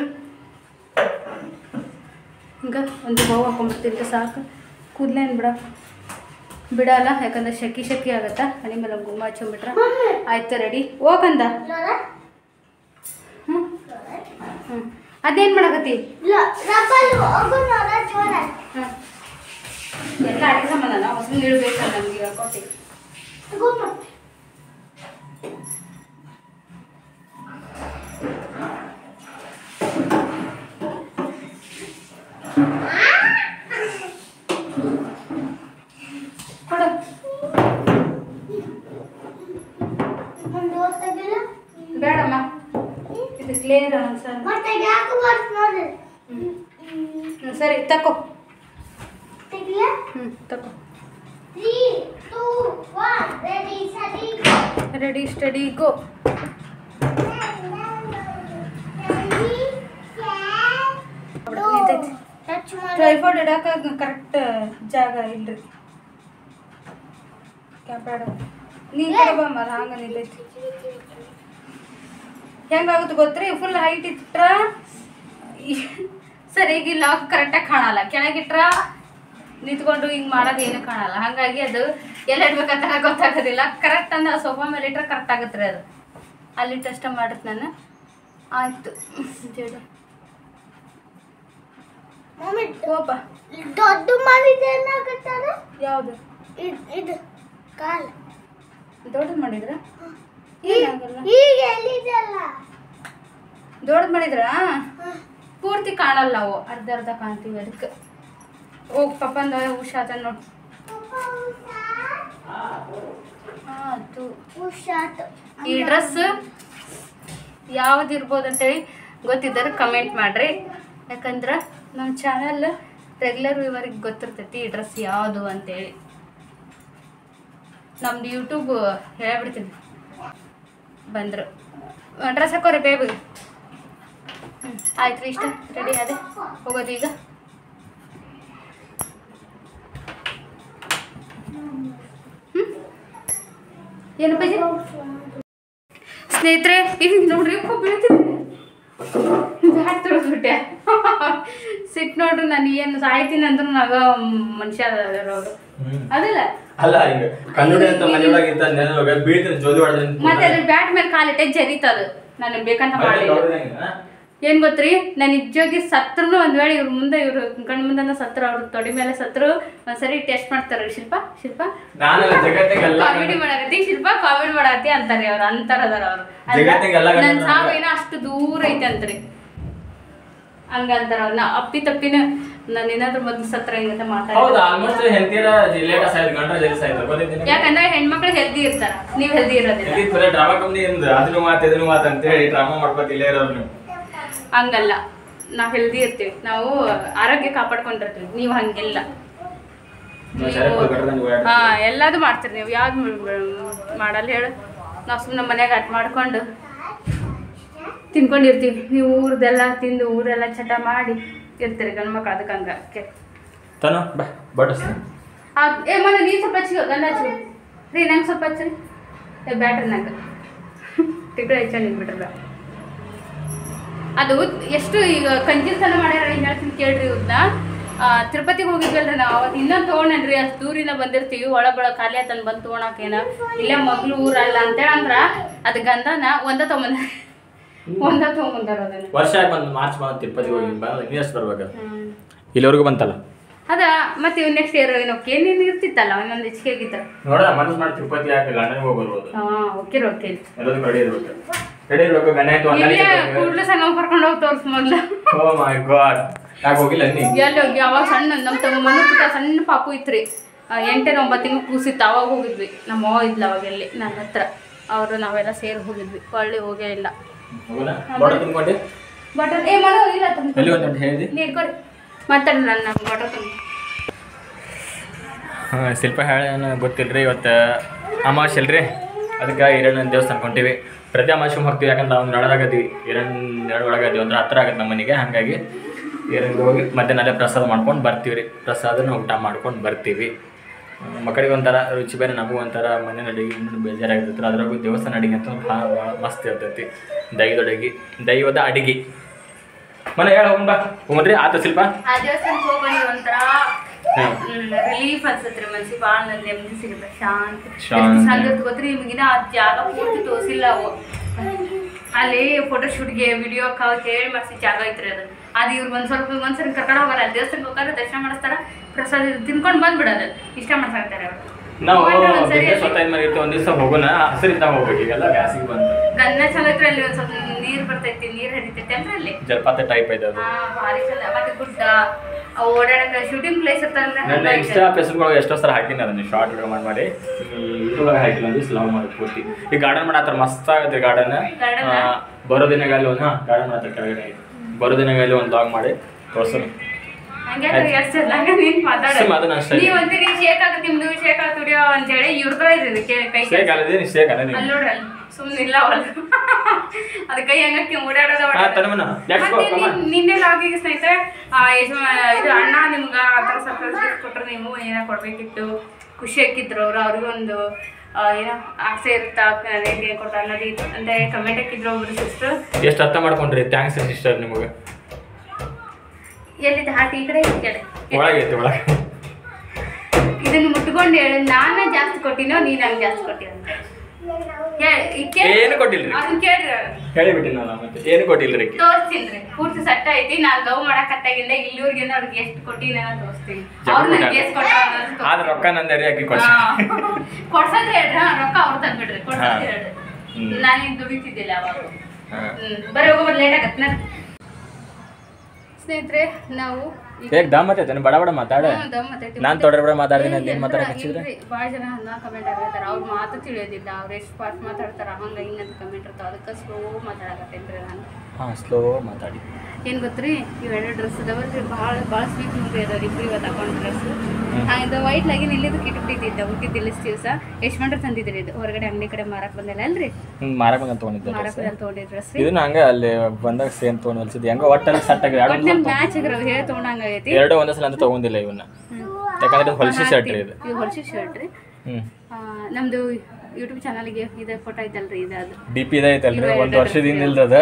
ಹಿಂಗೆ ಒಂದು ಬಾವು ಹಾಕೊಂಡ್ಬಿಡ್ತಿರ್ತ ಸಾಕು ಕೂದಲೇನು ಬಿಡಲ್ಲ ಯಾಕಂದ್ರೆ ಶೆಕಿ ಆಗತ್ತಾ ಹಣೆ ಮೇಲೆ ಗುಮ್ಮ ಹಚ್ಕೊಂಡ್ಬಿಟ್ರೆ ಆಯ್ತು ರೆಡಿ ಹೋಗಂದ ಹ್ಞೂ ಹ್ಞೂ ಅದೇನು ಮಾಡಕತ್ತಿ ಹಾಂ ಎಲ್ಲ ಅಡಿಗೆ ಸಂಬಂಧನ ಹೊಸ ಇಡಬೇಕಲ್ಲ ನಮಗೆ ಹೇಳ್ಕೊತಿ ಕೊಡು ಬೇಡಮ್ಮ ಇದು ಕ್ಲಿಯರ್ ಸರ್ ಸರಿ ತಕೋ ತಕೋ ರೆಡಿ ಸ್ಟಡಿ ಗೋ ಟ್ರೈಫಾಯ್ಡ್ ಇಡಾಕ ಕರೆಕ್ಟ್ ಜಾಗ ಇಲ್ರಿ ಕ್ಯಾಪ್ರಾಡ ನೀ ಬಮ್ಮ ಹಂಗ ನಿಲ್ಲೈತಿ ಹೆಂಗಾಗುತ್ತೆ ಗೊತ್ತ್ರಿ ಫುಲ್ ಹೈಟ್ ಇಟ್ರ ಸರಿ ಈಗ ಲಾಕ್ ಕರೆಕ್ಟಾಗಿ ಕಾಣಲ್ಲ ಕೆಳಗಿಟ್ರ ನಿಂತ್ಕೊಂಡು ಹಿಂಗೆ ಮಾಡೋದು ಏನು ಕಾಣಲ್ಲ ಹಾಗಾಗಿ ಅದು ಎಲ್ಲ ಇಡ್ಬೇಕಂತ ಗೊತ್ತಾಗೋದಿಲ್ಲ ಕರೆಕ್ಟ್ ಅಂದ್ರೆ ಆ ಸೋಫಾ ಮೇಲೆ ಇಟ್ರೆ ಕರೆಕ್ಟ್ ಆಗುತ್ತೆ ರೀ ಅದು ಅಲ್ಲಿ ಟೆಸ್ಟ್ ಮಾಡಿತ್ ನಾನು ಆಯಿತು ಓಪ ದೊಡ್ಡ ಮಾಡಿದ್ರೆ ಯಾವುದು ಇದು ಕಾಲ್ ದೊಡ್ಡದು ಮಾಡಿದ್ರ ಏನಾಗಲ್ಲ ಈಗ ಎಲ್ಲಿದೆಲ್ಲ ದೊಡ್ಡದು ಮಾಡಿದ್ರ ಪೂರ್ತಿ ಕಾಣಲ್ಲ ನಾವು ಅರ್ಧ ಕಾಣ್ತೀವಿ ಅದಕ್ಕೆ ಹೋಗಿ ಪಪ್ಪಂದ ಹುಷಾದ ನೋಡಿ ಈ ಡ್ರೆಸ್ ಯಾವ್ದು ಇರ್ಬೋದು ಅಂತೇಳಿ ಗೊತ್ತಿದ್ದಾರೆ ಕಮೆಂಟ್ ಮಾಡ್ರಿ ಯಾಕಂದ್ರೆ ನಮ್ಮ ಚಾನಲ್ ರೆಗ್ಯುಲರ್ ವ್ಯೂವರಿಗೆ ಗೊತ್ತಿರ್ತೈತಿ ಈ ಡ್ರೆಸ್ ಯಾವುದು ಅಂತೇಳಿ ನಮ್ದು ಯೂಟ್ಯೂಬ್ ಹೇಳ್ಬಿಡ್ತೀನಿ ಬಂದರು ಡ್ರೆಸ್ ಹಾಕೋರಿ ಬೇಬಿ ಆಯ್ತು ರೀ ಇಷ್ಟ ರೆಡಿ ಅದೇ ಹೋಗೋದು ಈಗ ಏನು ಬಜಿ ಸ್ನೇಹಿತರೆ ಈಗ ನೋಡ್ರಿ ಬೀಳ್ತೀನಿ ಬ್ಯಾಟ್ ತೊಳೆದ್ಬಿಟ್ಟೆ ಸಿಟ್ಟು ನೋಡ್ರಿ ನಾನು ಏನು ಸಾಯ್ತೀನಿ ಅಂದ್ರೂ ನಾಗ ಮನುಷ್ಯ ಅವರು ಅದಲ್ಲ ಅಲ್ಲ ಈಗ ಕನ್ನಡಿ ಅಂತ ಮನೆಯೊಳಗೆ ಇಂತ ನೆನವಾಗ ಬೀಳ್ತೀನಿ ಜೋಲಿ ಹೊಡೆದ್ರೆ ಮತ್ತೆ ಅದ್ರ ಬ್ಯಾಟ್ ಮೇಲೆ ಕಾಲಿಟ್ಟೆ ಜರಿತದು ನಾನು ಬೇಕಂತ ಮಾಡಿಲ್ಲ ಏನ್ ಗೊತ್ತ್ರಿ ನಾನು ನಿಜವಾಗಿ ಸತ್ರು ಒಂದ್ ವೇಳೆ ಇವ್ರ ಮುಂದೆ ಇವ್ರು ಕಣ್ ಮುಂದೆ ಸತ್ರು ಅವ್ರ ತೊಡಿ ಮೇಲೆ ಸತ್ರು ಒಂದ್ಸರಿ ಟೆಸ್ಟ್ ಮಾಡ್ತಾರ ಶಿಲ್ಪ ಕಾಮಿಡಿ ಮಾಡಕತ್ತಿ ಶಿಲ್ಪ ಕಾಮಿಡಿ ಮಾಡತ್ತಿ ಅಂತಾರೆ ಅವ್ರು ಅಂತಾರದಾರ ಅವ್ರು ನನ್ ಸಾವು ಏನೋ ಅಷ್ಟು ದೂರ ಐತೆ ಅಂತ್ರಿ ಹಂಗಂತಾರ ಅವ್ರನ್ನ ಅಪ್ಪಿ ತಪ್ಪಿನ ನಾನು ಏನಾದ್ರು ಮೊದ್ಲು ಸತ್ರ ಹಿಂಗಂತ ಮಾತಾಡ್ತಾರೆ ಯಾಕಂದ್ರೆ ಹೆಣ್ಮಕ್ಳು ಹೆಲ್ದಿ ಇರ್ತಾರ ನೀವ್ ಹೆಲ್ದಿ ಇರೋದಿಲ್ಲ ಡ್ರಾಮಾ ಕಂಪ್ನಿ ಅದನ್ನು ಮಾತು ಅಂತ ಹೇಳಿ ಡ್ರಾಮಾ ಮಾಡ್ಬೇಕು ಇಲ್ಲೇ ಇರೋರು ಹಂಗಲ್ಲ ನಾವ್ ಹೆಲ್ದಿ ಇರ್ತೀವಿ ನಾವು ಆರೋಗ್ಯ ಕಾಪಾಡ್ಕೊಂಡಿರ್ತೀವಿ ನೀವು ಹಂಗಿಲ್ಲ ಹಾ ಎಲ್ಲದು ಮಾಡ್ತೀರಿ ನೀವು ಯಾವ್ದು ಮಾಡಲ್ಲ ಹೇಳು ನಾವು ಸುಮ್ಮನೆ ಮನ್ಯಾಗ ಅಟ್ ಮಾಡ್ಕೊಂಡು ತಿನ್ಕೊಂಡಿರ್ತೀವಿ ನೀವು ಊರ್ದೆಲ್ಲ ತಿಂದು ಊರೆಲ್ಲ ಚಟ ಮಾಡಿ ಇರ್ತೀರಿ ಗಂಡ್ಮಕ್ಳು ಅದಕ್ಕೆ ಹಂಗ ಏ ಮನೆ ನೀನು ಸ್ವಲ್ಪ ಹಚ್ಚಿಗೋ ಗಂಡ ಹಚ್ಚಿ ರೀ ನಂಗೆ ಸ್ವಲ್ಪ ಹಚ್ಚಿರಿ ಬ್ಯಾಟ್ರಿ ನಂಗೆ ಟಿಕ್ಟರ್ ಹೆಚ್ಚ ನಿಂತ್ಬಿಟ್ರಲ್ಲ ಅದು ಎಷ್ಟು ಈಗ ಕಂಜಿಲ್ತನ ಮಾಡ್ಯಾರ ಹೇಳ್ತೀನಿ ಕೇಳ್ರಿ ಇವ್ರನ್ನ ತಿರುಪತಿಗೆ ಹೋಗಿದ್ವಲ್ರಿ ನಾವು ಅವತ್ತು ಇನ್ನೊಂದು ತೊಗೊಂಡ್ರಿ ಅಷ್ಟು ದೂರಿಂದ ಬಂದಿರ್ತೀವಿ ಒಳಗೊಳ ಖಾಲಿ ಆತನ ಬಂದು ತೊಗೊಳಕೇನ ಇಲ್ಲೇ ಮಗ್ಳು ಊರಲ್ಲ ಅಂತೇಳಿ ಅಂದ್ರ ಅದು ಗಂಧನ ಒಂದ ತೊಗೊಂಬಂದಾರ ಅದನ್ನ ವರ್ಷ ಬಂದು ಮಾರ್ಚ್ ಬಂದು ತಿರುಪತಿಗೆ ಹೋಗಿ ಬರ್ಬೇಕು ಇಲ್ಲಿವರೆಗೂ ಬಂತಲ್ಲ ಅದ ಮತ್ತೆ ಇವ್ ನೆಕ್ಸ್ಟ್ ಇಯರ್ ಏನೇನು ಇರ್ತಿತ್ತಲ್ಲ ಒಂದೊಂದು ಹೆಚ್ಚಿಗೆ ಆಗಿತ್ತ ನೋಡ್ರ ಮನಸ್ಸು ಮಾಡಿ ತಿರುಪತಿ ಯಾಕೆ ಗಂಡನಿಗೆ ಹೋಗಿ ಬರ್ಬೋದು ಓಕೆ ಓಕೆ ಎಲ್ಲದೂ ರೆಡಿ ಇರ್ಬೇಕು ಗಂಡ ಆಯ್ತು ಕೂಡ್ಲು ಸಂಗಮ ಕರ್ಕೊಂಡು ಹೋಗಿ ತೋರ್ಸ್ ಮೊದ್ಲು ಓ ಮೈ ಗಾಡ್ ಯಾಕೆ ಹೋಗಿಲ್ಲ ನೀ ಎಲ್ಲಿ ಹೋಗಿ ಅವಾಗ ಸಣ್ಣ ನಮ್ಮ ತಮ್ಮ ಮನೆ ಸಣ್ಣ ಪಾಪು ಇತ್ರಿ 8-9 ತಿಂಗಳು ಕೂಸಿತ್ತು ಅವಾಗ ಹೋಗಿದ್ವಿ ನಮ್ಮ ಅವ್ವ ಇದ್ಲ ಅವಾಗ ಎಲ್ಲಿ ನನ್ನ ಹತ್ರ ಅವರು ನಾವೆಲ್ಲ ಸೇರಿ ಹೋಗಿದ್ವಿ ಒಳ್ಳೆ ಹೋಗೇ ಇಲ್ಲ ಬಟರ್ ಏ ಮಾಡೋ ಇಲ್ಲ ನೀಡ್ಕೊಡಿ ಮಾತಾಡಿ ನನ್ನ ಬಟರ್ ತುಂಬ ಶಿಲ್ಪ ಹೇಳ ಗೊತ್ತಿಲ್ರಿ ಇವತ್ತು ಅಮಾವಾಸ್ಯೆ ಅಲ್ರಿ ಅದಕ್ಕೆ ಹಿರಣ್ಣ ದೇವಸ್ಥಾನ ಹೊಂಟೀವಿ ಪ್ರತಿ ಅಮಾವಾಸ್ಯೆ ಹೋಗ್ತೀವಿ ಯಾಕಂದ್ರೆ ನಾವು ನಡದಾಗತ್ತೀವಿ ಹಿರಣ್ಣ ಒಳಗತ್ತೀವಿ ಅಂದ್ರೆ ಹತ್ರ ಆಗತ್ತೆ ನಮ್ಮ ಮನೆಗೆ ಹಾಗಾಗಿ ಹಿರಣ್ಗೆ ಹೋಗಿ ಮಧ್ಯಾಹ್ನ ಪ್ರಸಾದ ಮಾಡ್ಕೊಂಡು ಬರ್ತೀವಿ ರೀ ಪ್ರಸಾದನ ಊಟ ಮಾಡ್ಕೊಂಡು ಬರ್ತೀವಿ ಮಕ್ಕಳಿಗೆ ಒಂಥರ ರುಚಿ ಬೇರೆ, ನಮಗೂ ಒಂಥರ ಮನೇನ ಅಡುಗೆ ಇನ್ನೂ ಬೇಜಾರಾಗಿರ್ತೈತೆ. ಅದ್ರಾಗೂ ದೇವಸ್ಥಾನ ಅಡುಗೆ ಅಂತ ಭಾಳ ಮಸ್ತ್ ಇರ್ತೈತಿ. ದೈವದ ಅಡುಗೆ ಮನೆ ಹೇಳ ಹೋಗ್ರಿ ಆತ ಶಿಲ್ಪ. ಆ ದೇವಸ್ಥಾನಕ್ಕೆ ಹೋಗಿ ಒಂಥರ ರಿಲೀಫ್ ಅನ್ಸತ್ರಿ, ಮನ್ಸಿಗೆ ಭಾಳ ನೆಮ್ಮದಿ ಸಿಗುತ್ತೆ, ಶಾಂತಿ. ಚಂದ ಗೊತ್ತ್ರಿ ನಿಮಗಿನ ಆ ಜಾಗ ಪೂರ್ತಿ ತೋರಿಸಿಲ್ಲ. ಅವು ಅಲ್ಲಿ ಫೋಟೋಶೂಟ್ಗೆ ವಿಡಿಯೋಕ್ಕೆ ಹೇಳಿ ಮಾಡಿಸಿ ಜಾಗ ಐತ್ರಿ ಅದು. ಇವ್ರಿಗೆ ಒಂದ್ಸರಿ ಕರ್ಕೊಂಡು ಹೋಗಲ್ಲ, ಅಲ್ಲಿ ದೇವಸ್ಥಾನಕ್ಕೆ ಹೋಗಾರ ದರ್ಶನ ಮಾಡಿಸ್ತಾರ, ಪ್ರಸಾದ ತಿನ್ಕೊಂಡು ಬಂದ್ಬಿಡೋದು, ಇಷ್ಟ ಮಾಡ್ಸಾಕ್ತಾರೆ ಅವರು. ನಾವು ಒಂದ್ ದಿವಸ ಹೋಗೋಣ, ಹಸಿರಿಂದ ಹೋಗ್ಬೇಕು. ಈಗೆಲ್ಲ ಬ್ಯಾಸಿಗೆ ಬಂತು, ಗನ್ನ ಚಲೋ ಐತ್ರಿ. ಅಲ್ಲಿ ಒಂದ್ ಸ್ವಲ್ಪ ನೀರ್ ಬರ್ತೈತಿ, ನೀರ್ ಹರಿತೈತಿ ಅಂದ್ರೆ ಅಲ್ಲಿ ಜಲಪಾತ ಟೈಪ್ ಐತೆ ಅದು. ಭಾರಿ ಚಂದ. ಮತ್ತೆ ಗುಡ್ಡ, ಓಡಾಡಕ್ಕೆ ಶೂಟಿಂಗ್ ಪ್ಲೇಸ್ ಇರ್ತಾರಲ್ಲ. ನನ್ನ ಇನ್ಸ್ಟಾ ಫೇಸ್ಬುಕ್ ಎಷ್ಟೋ ಸಲ ಹಾಕಿನಿ ಅದನ್ನ ಶಾರ್ಟ್ ವಿಡಿಯೋ ಮಾಡಿ ಯೂಟ್ಯೂಬ್ ಹಾಕಿಲ್ಲ ಅಂದ್ರೆ ಲವ್ ಮಾಡಿ ಪೂರ್ತಿ. ಈ ಗಾರ್ಡನ್ ಮಾಡತ್ತಾರ, ಮಸ್ತ್ ಆಗತ್ತೆ ಗಾರ್ಡನ್. ಬರೋ ದಿನಗಳಲ್ಲಿ ಒಂದು ಗಾರ್ಡನ್ ಮಾಡತ್ತಾರ ಕೆಳಗಡೆ. ಬರೋ ದಿನಗಳಲ್ಲಿ ಒಂದು ಲಾಗ್ ಮಾಡಿ ತೋರ್ಸೋಣ. ಸುಮ್ಮನಿಲ್ಲ ಅದ ಕೈ ಹಂಗಕ್ಕೆ ನಿನ್ನೆ ಲಾಗಿಗೆ ಸ್ನೇಹಿತರೆ ಇದು ಅಣ್ಣ ನಿಮ್ಗ ಆತರ ಸರ್ಪ್ರೈಸ್ ಗಿಫ್ಟ್ ಕೊಟ್ರೆ ನೀವು ಏನ ಕೊಡ್ಬೇಕಿತ್ತು, ಖುಷಿ ಹಾಕಿದ್ರು ಅವ್ರು. ಅವ್ರಿಗೊಂದು ಏನೋ ಆಸೆ ಇರುತ್ತಾ ಏನ್ ಕೊಡ್ತಾ ಅನ್ನೋದು ಇತ್ತು ಅಂತ ಕಮೆಂಟ್ ಹಾಕಿದ್ರು ಒಬ್ರು ಸಿಸ್ಟರ್. ಎಷ್ಟು ಅರ್ಥ ಮಾಡ್ಕೊಂಡ್ರಿ, ಥ್ಯಾಂಕ್ಸ್ ಸಿಸ್ಟರ್ ನಿಮಗೆ. ಎಲ್ಲಿದೆ ಹಾಕಿ ಈ ಕಡೆ ಒಳಗೆ ಒಳಗೆ ಇದನ್ನು ಮುಟ್ಕೊಂಡು ಹೇಳಿ ನಾನು ಜಾಸ್ತಿ ಕೊಟ್ಟಿನೋ ನೀನು ನಂಗೆ ಜಾಸ್ತಿ ಕೊಟ್ಟಿ ಅಂತ ಏನು ಕೊಟ್ಟಿಲ್ರಿ. ಅದನ್ನ ಕೇಳ್ರಿ, ಹೇಳಿಬಿಟ್ಟಿ ನಾನು. ಮತ್ತೆ ಏನು ಕೊಟ್ಟಿಲ್ರಿ, ತೋರಿಸ್ತೀನಿ. ಪೂರ್ತಿ ಸೆಟ್ ಐತಿ. ನಾನು ಲವ್ ಮಾಡಕತ್ತಾಗಿಂದ ಇಲ್ಲಿವರೆಗೆ ಅವ್ರಿಗೆ ಎಷ್ಟು ಕೊಟ್ಟಿನ ತೋರಿಸ್ತೀನಿ. ಅವ್ರು ನನಗೆ ಎಷ್ಟು ಕೊಟ್ಟ ಆದ್ರೆ ರೊಕ್ಕ ನಂದೇ ಹಾಕಿ ಕೊಡ್ಸೋದ್ ಹೇಳ್ರಿ. ರೊಕ್ಕ ಅವ್ರು ತಂದ್ಬಿಡ್ರಿ, ಕೊಡ್ಸೋದ್ ಹೇಳ್ರಿ. ನಾನೇನು ದುಡಿತಿದ್ದಿಲ್ಲ ಅವಾಗ. ಬರೀ ಹೋಗೋದು ಲೇಟ್ ಆಗತ್ತೆ ಸ್ನೇಹಿತರೆ. ನಾವು ದಮ್ ಮತ್ತೆ ಬಡ ಬಡ ಮಾತಾಡ. ನಾನು ತೊಡ್ರ ಬಡ ಮಾತಾಡ್ತೀನಿ, ಏನು ಮಾತಾಡಕ್ಕೆ ಹಚ್ಚಿದ್ರೆ ಭಾಳ ಜನ ಕಮೆಂಟ್ ಆಗಿರ್ತಾರೆ. ಅವ್ರ ಮಾತು ತಿಳಿಯೋದಿಲ್ಲ, ಅವ್ರು ಎಷ್ಟು ಫಾಸ್ಟ್ ಮಾತಾಡ್ತಾರ ಹಂಗೆ ಹಿಂಗಂತ ಕಮೆಂಟ್ ಇರ್ತಾವೆ. ಅದಕ್ಕೆ ಸ್ಲೋ ಮಾತಾಡಕತ್ತೇನ್ರಿ ನಾನು. ಸ್ಲೋ ಮಾತಾಡಿ. ಏನು ಗೊತ್ತ್ರಿ, ಇವೆರಡು ಡ್ರೆಸ್ ಅದಾವಲ್ರಿ, ಭಾಳ ಸ್ವೀಟ್ ಮೂವಿ ಅದಾವ್ರಿ. ಇಬ್ಬರು ಇವತ್ತು ಹಾಕೊಂಡು ಡ್ರೆಸ್ ಇದು ವೈಟ್ ಲಾಗಿನ್ ಇಲ್ಲಿದ್ದು ಕಿಟ್ಬಿಟ್ಟಿದ್ದ ಹುಟ್ಟಿದ್ದಿಲ್ಲ ಇಷ್ಟು ದಿವಸ. ಎಷ್ಟು ಮಂಡ್ರೆ ತಂದಿದ್ರಿ ಇದು ಹೊರಗಡೆ ಅಂಗಡಿ ಕಡೆ ಮಾರಕ್ಕೆ ಬಂದಿಲ್ಲ ಅಲ್ರಿ? ಮಾರಕ್ಕೆ ಬಂದು ತೊಗೊಂಡಿದ್ದೆ. ಮಾರಕ್ಕೆ ಬಂದು ತೊಗೊಂಡಿದ್ದ ಡ್ರೆಸ್ ಇದನ್ನ ಹಂಗೆ ಅಲ್ಲಿ ಬಂದಾಗ ಸೇಮ್ ತೊಗೊಂಡು ಹೊಲ್ಸಿದ್ದೆ. ಹೆಂಗ ಒಟ್ಟಲ್ಲಿ ಸೆಟ್ ಆಗಿ ಮ್ಯಾಚ್ ಆಗಿರೋ ಹೇಳಿ ತೊಗೊಂಡಂಗೈತಿ. ಎರಡು ಒಂದೇ ಸಲ ಅಂತ ತೊಗೊಂಡಿಲ್ಲ ಇವನ್ನ, ಯಾಕಂದ್ರೆ ಹೊಲ್ಸಿ ಶರ್ಟ್ ರೀ ಇದು. ಇದು ಹೊಲ್ಸಿ ಶರ್ಟ್ ರೀ. ನಮ್ದು ಯೂಟ್ಯೂಬ್ ಚಾನಲ್ಗೆ ಇದು ಫೋಟೋ ಐತಲ್ರಿ, ಇದು ಅದು DP ಇದೈತಲ್ರಿ, 1 ವರ್ಷದಿಂದ ಇಲ್ದದ.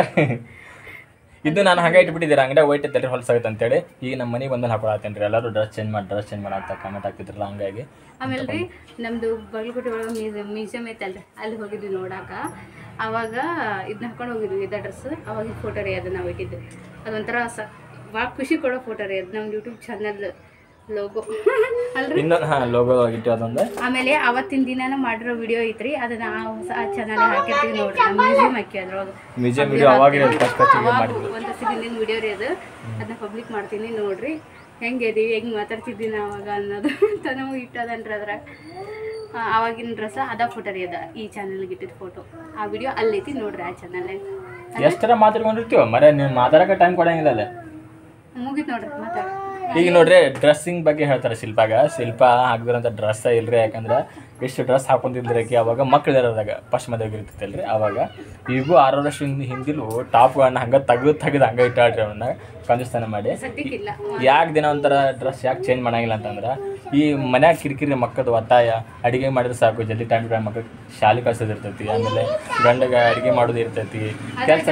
ಇದು ನಾನು ಹಂಗೆ ಇಟ್ಬಿಟ್ಟಿದ್ದೀರ ಅಂಗಡಿ ವೈಟ್ ಐತಲ್ರಿ, ಹೊಲ್ಸಾಗುತ್ತೆ ಅಂತೇಳಿ. ಈಗ ನಮ್ಮ ಮನೆಗೆ ಬಂದಲ್ಲಿ ಹಾಕೊಳತ್ತೇನೆ ರೀ. ಎಲ್ಲರೂ ಡ್ರೆಸ್ ಚೇಂಜ್ ಮಾಡಾಕ್ತಾ ಕಮೆಂಟ್ ಆಗ್ತಿದ್ರಲ್ಲ, ಹಂಗಾಗಿ. ಆಮೇಲೆ ರೀ ನಮ್ಮದು ಬಾಗಲಕೋಟೆ ಒಳಗೆ ಮ್ಯೂಸಿಯಮ್ ಐತಲ್ರಿ, ಅಲ್ಲಿ ಹೋಗಿದ್ವಿ ನೋಡಾಕ. ಅವಾಗ ಇದನ್ನ ಹಾಕೊಂಡು ಹೋಗಿದ್ವಿ, ಇದ ಡ್ರೆಸ್. ಅವಾಗ ಫೋಟೋ ರೀ ಅದು ನಾವು ಇಟ್ಟಿದ್ದು. ಅದೊಂಥರ ಭಾಳ ಖುಷಿ ಕೊಡೋ ಫೋಟೋ ರೀ ಅದು. ನಮ್ಮ ಯೂಟ್ಯೂಬ್ ಚಾನಲ್ ಲೋಗೋ ಅಲ್ರಿ, ಲೋಗೋ ಆಗಿಟ್ಟು ಅದೊಂದು. ಆಮೇಲೆ ಅವತ್ತಿನ ದಿನ ಮಾಡಿರೋ ವಿಡಿಯೋ ಐತ್ರಿ, ಅದನ್ನ ಆ ಚಾನಲ್ ಹಾಕಿರ್ತೀವಿ ನೋಡ್ರಿ. ನಮ್ಮ ಮ್ಯೂಸಿಯಂ ಹಾಕಿ ಅದ್ರೊಳಗೆ ಮ್ಯೂಸಿಯಂ ವಿಡಿಯೋ ಅವಾಗ ಒಂದು ಸಿಗಿನ ವಿಡಿಯೋ ರೀ ಅದು. ಅದನ್ನ ಪಬ್ಲಿಕ್ ಮಾಡ್ತೀನಿ ನೋಡ್ರಿ. ಹೆಂಗೆ ಇದೀವಿ, ಹೆಂಗೆ ಮಾತಾಡ್ತಿದ್ದೀನಿ ಅವಾಗ ಅನ್ನೋದು ತನವು ಇಟ್ಟದನ್ರಿ ಅದ್ರಾಗ. ಆವಾಗಿನ ಡ್ರೆಸ್ ಅದ ಫೋಟೋ ರೀ ಅದ, ಈ ಚಾನಲ್ಗೆ ಇಟ್ಟಿದ್ದು ಫೋಟೋ. ಆ ವಿಡಿಯೋ ಅಲ್ಲೈತಿ ನೋಡ್ರಿ, ಆ ಚಾನಲ್. ಎಷ್ಟರ ಮಾತಾಡ್ಕೊಂಡಿರ್ತೀವ ಮರ, ನೀವು ಮಾತಾಡಕ್ಕೆ ಟೈಮ್ ಕೊಡಂಗಿಲ್ಲ ಅಲ್ಲ. ಮುಗಿತ್ ನೋಡ್ರಿ ಮಾತಾಡ. ಈಗ ನೋಡ್ರಿ ಡ್ರೆಸ್ಸಿಂಗ್ ಬಗ್ಗೆ ಹೇಳ್ತಾರೆ ಶಿಲ್ಪಾಗ. ಶಿಲ್ಪ ಹಾಕಿದ್ರಂತ ಡ್ರೆಸ್ ಇಲ್ರಿ, ಯಾಕಂದ್ರೆ ಎಷ್ಟು ಡ್ರೆಸ್ ಹಾಕೊಂತಿದ್ರಿ ಆಕಿ ಅವಾಗ ಮಕ್ಳು ಇರೋದಾಗ ಫಸ್ಟ್ ಮದುವೆ ಇರ್ತೈತಲ್ರಿ. ಅವಾಗ ಈಗೂ 6 ವರ್ಷ ಹಿಂದಿಲು ಟಾಪ್ಗಳನ್ನ ಹಂಗೆ ತೆಗೆದು ಹಂಗೆ ಇಟ್ಟಾಡ್ರಿ, ಅವನ್ನ ಕಂಜಸ್ತಾನ ಮಾಡಿ. ಯಾಕೆ ದಿನ ಒಂಥರ ಡ್ರೆಸ್ ಯಾಕೆ ಚೇಂಜ್ ಮಾಡಂಗಿಲ್ಲ ಅಂತಂದ್ರೆ, ಈ ಮನ್ಯಾಗ ಕಿರಿಕಿರಿ ಮಕ್ಕಳದು ಒತ್ತಾಯ. ಅಡುಗೆ ಮಾಡಿದ್ರೆ ಸಾಕು, ಜಲ್ದಿ ಟೈಮ್ ಮಕ್ಕಳು ಶಾಲೆ ಕಳ್ಸೋದು ಇರ್ತೈತಿ. ಆಮೇಲೆ ಗಂಡಗ ಅಡುಗೆ ಮಾಡೋದು ಇರ್ತೈತಿ, ಕೆಲಸ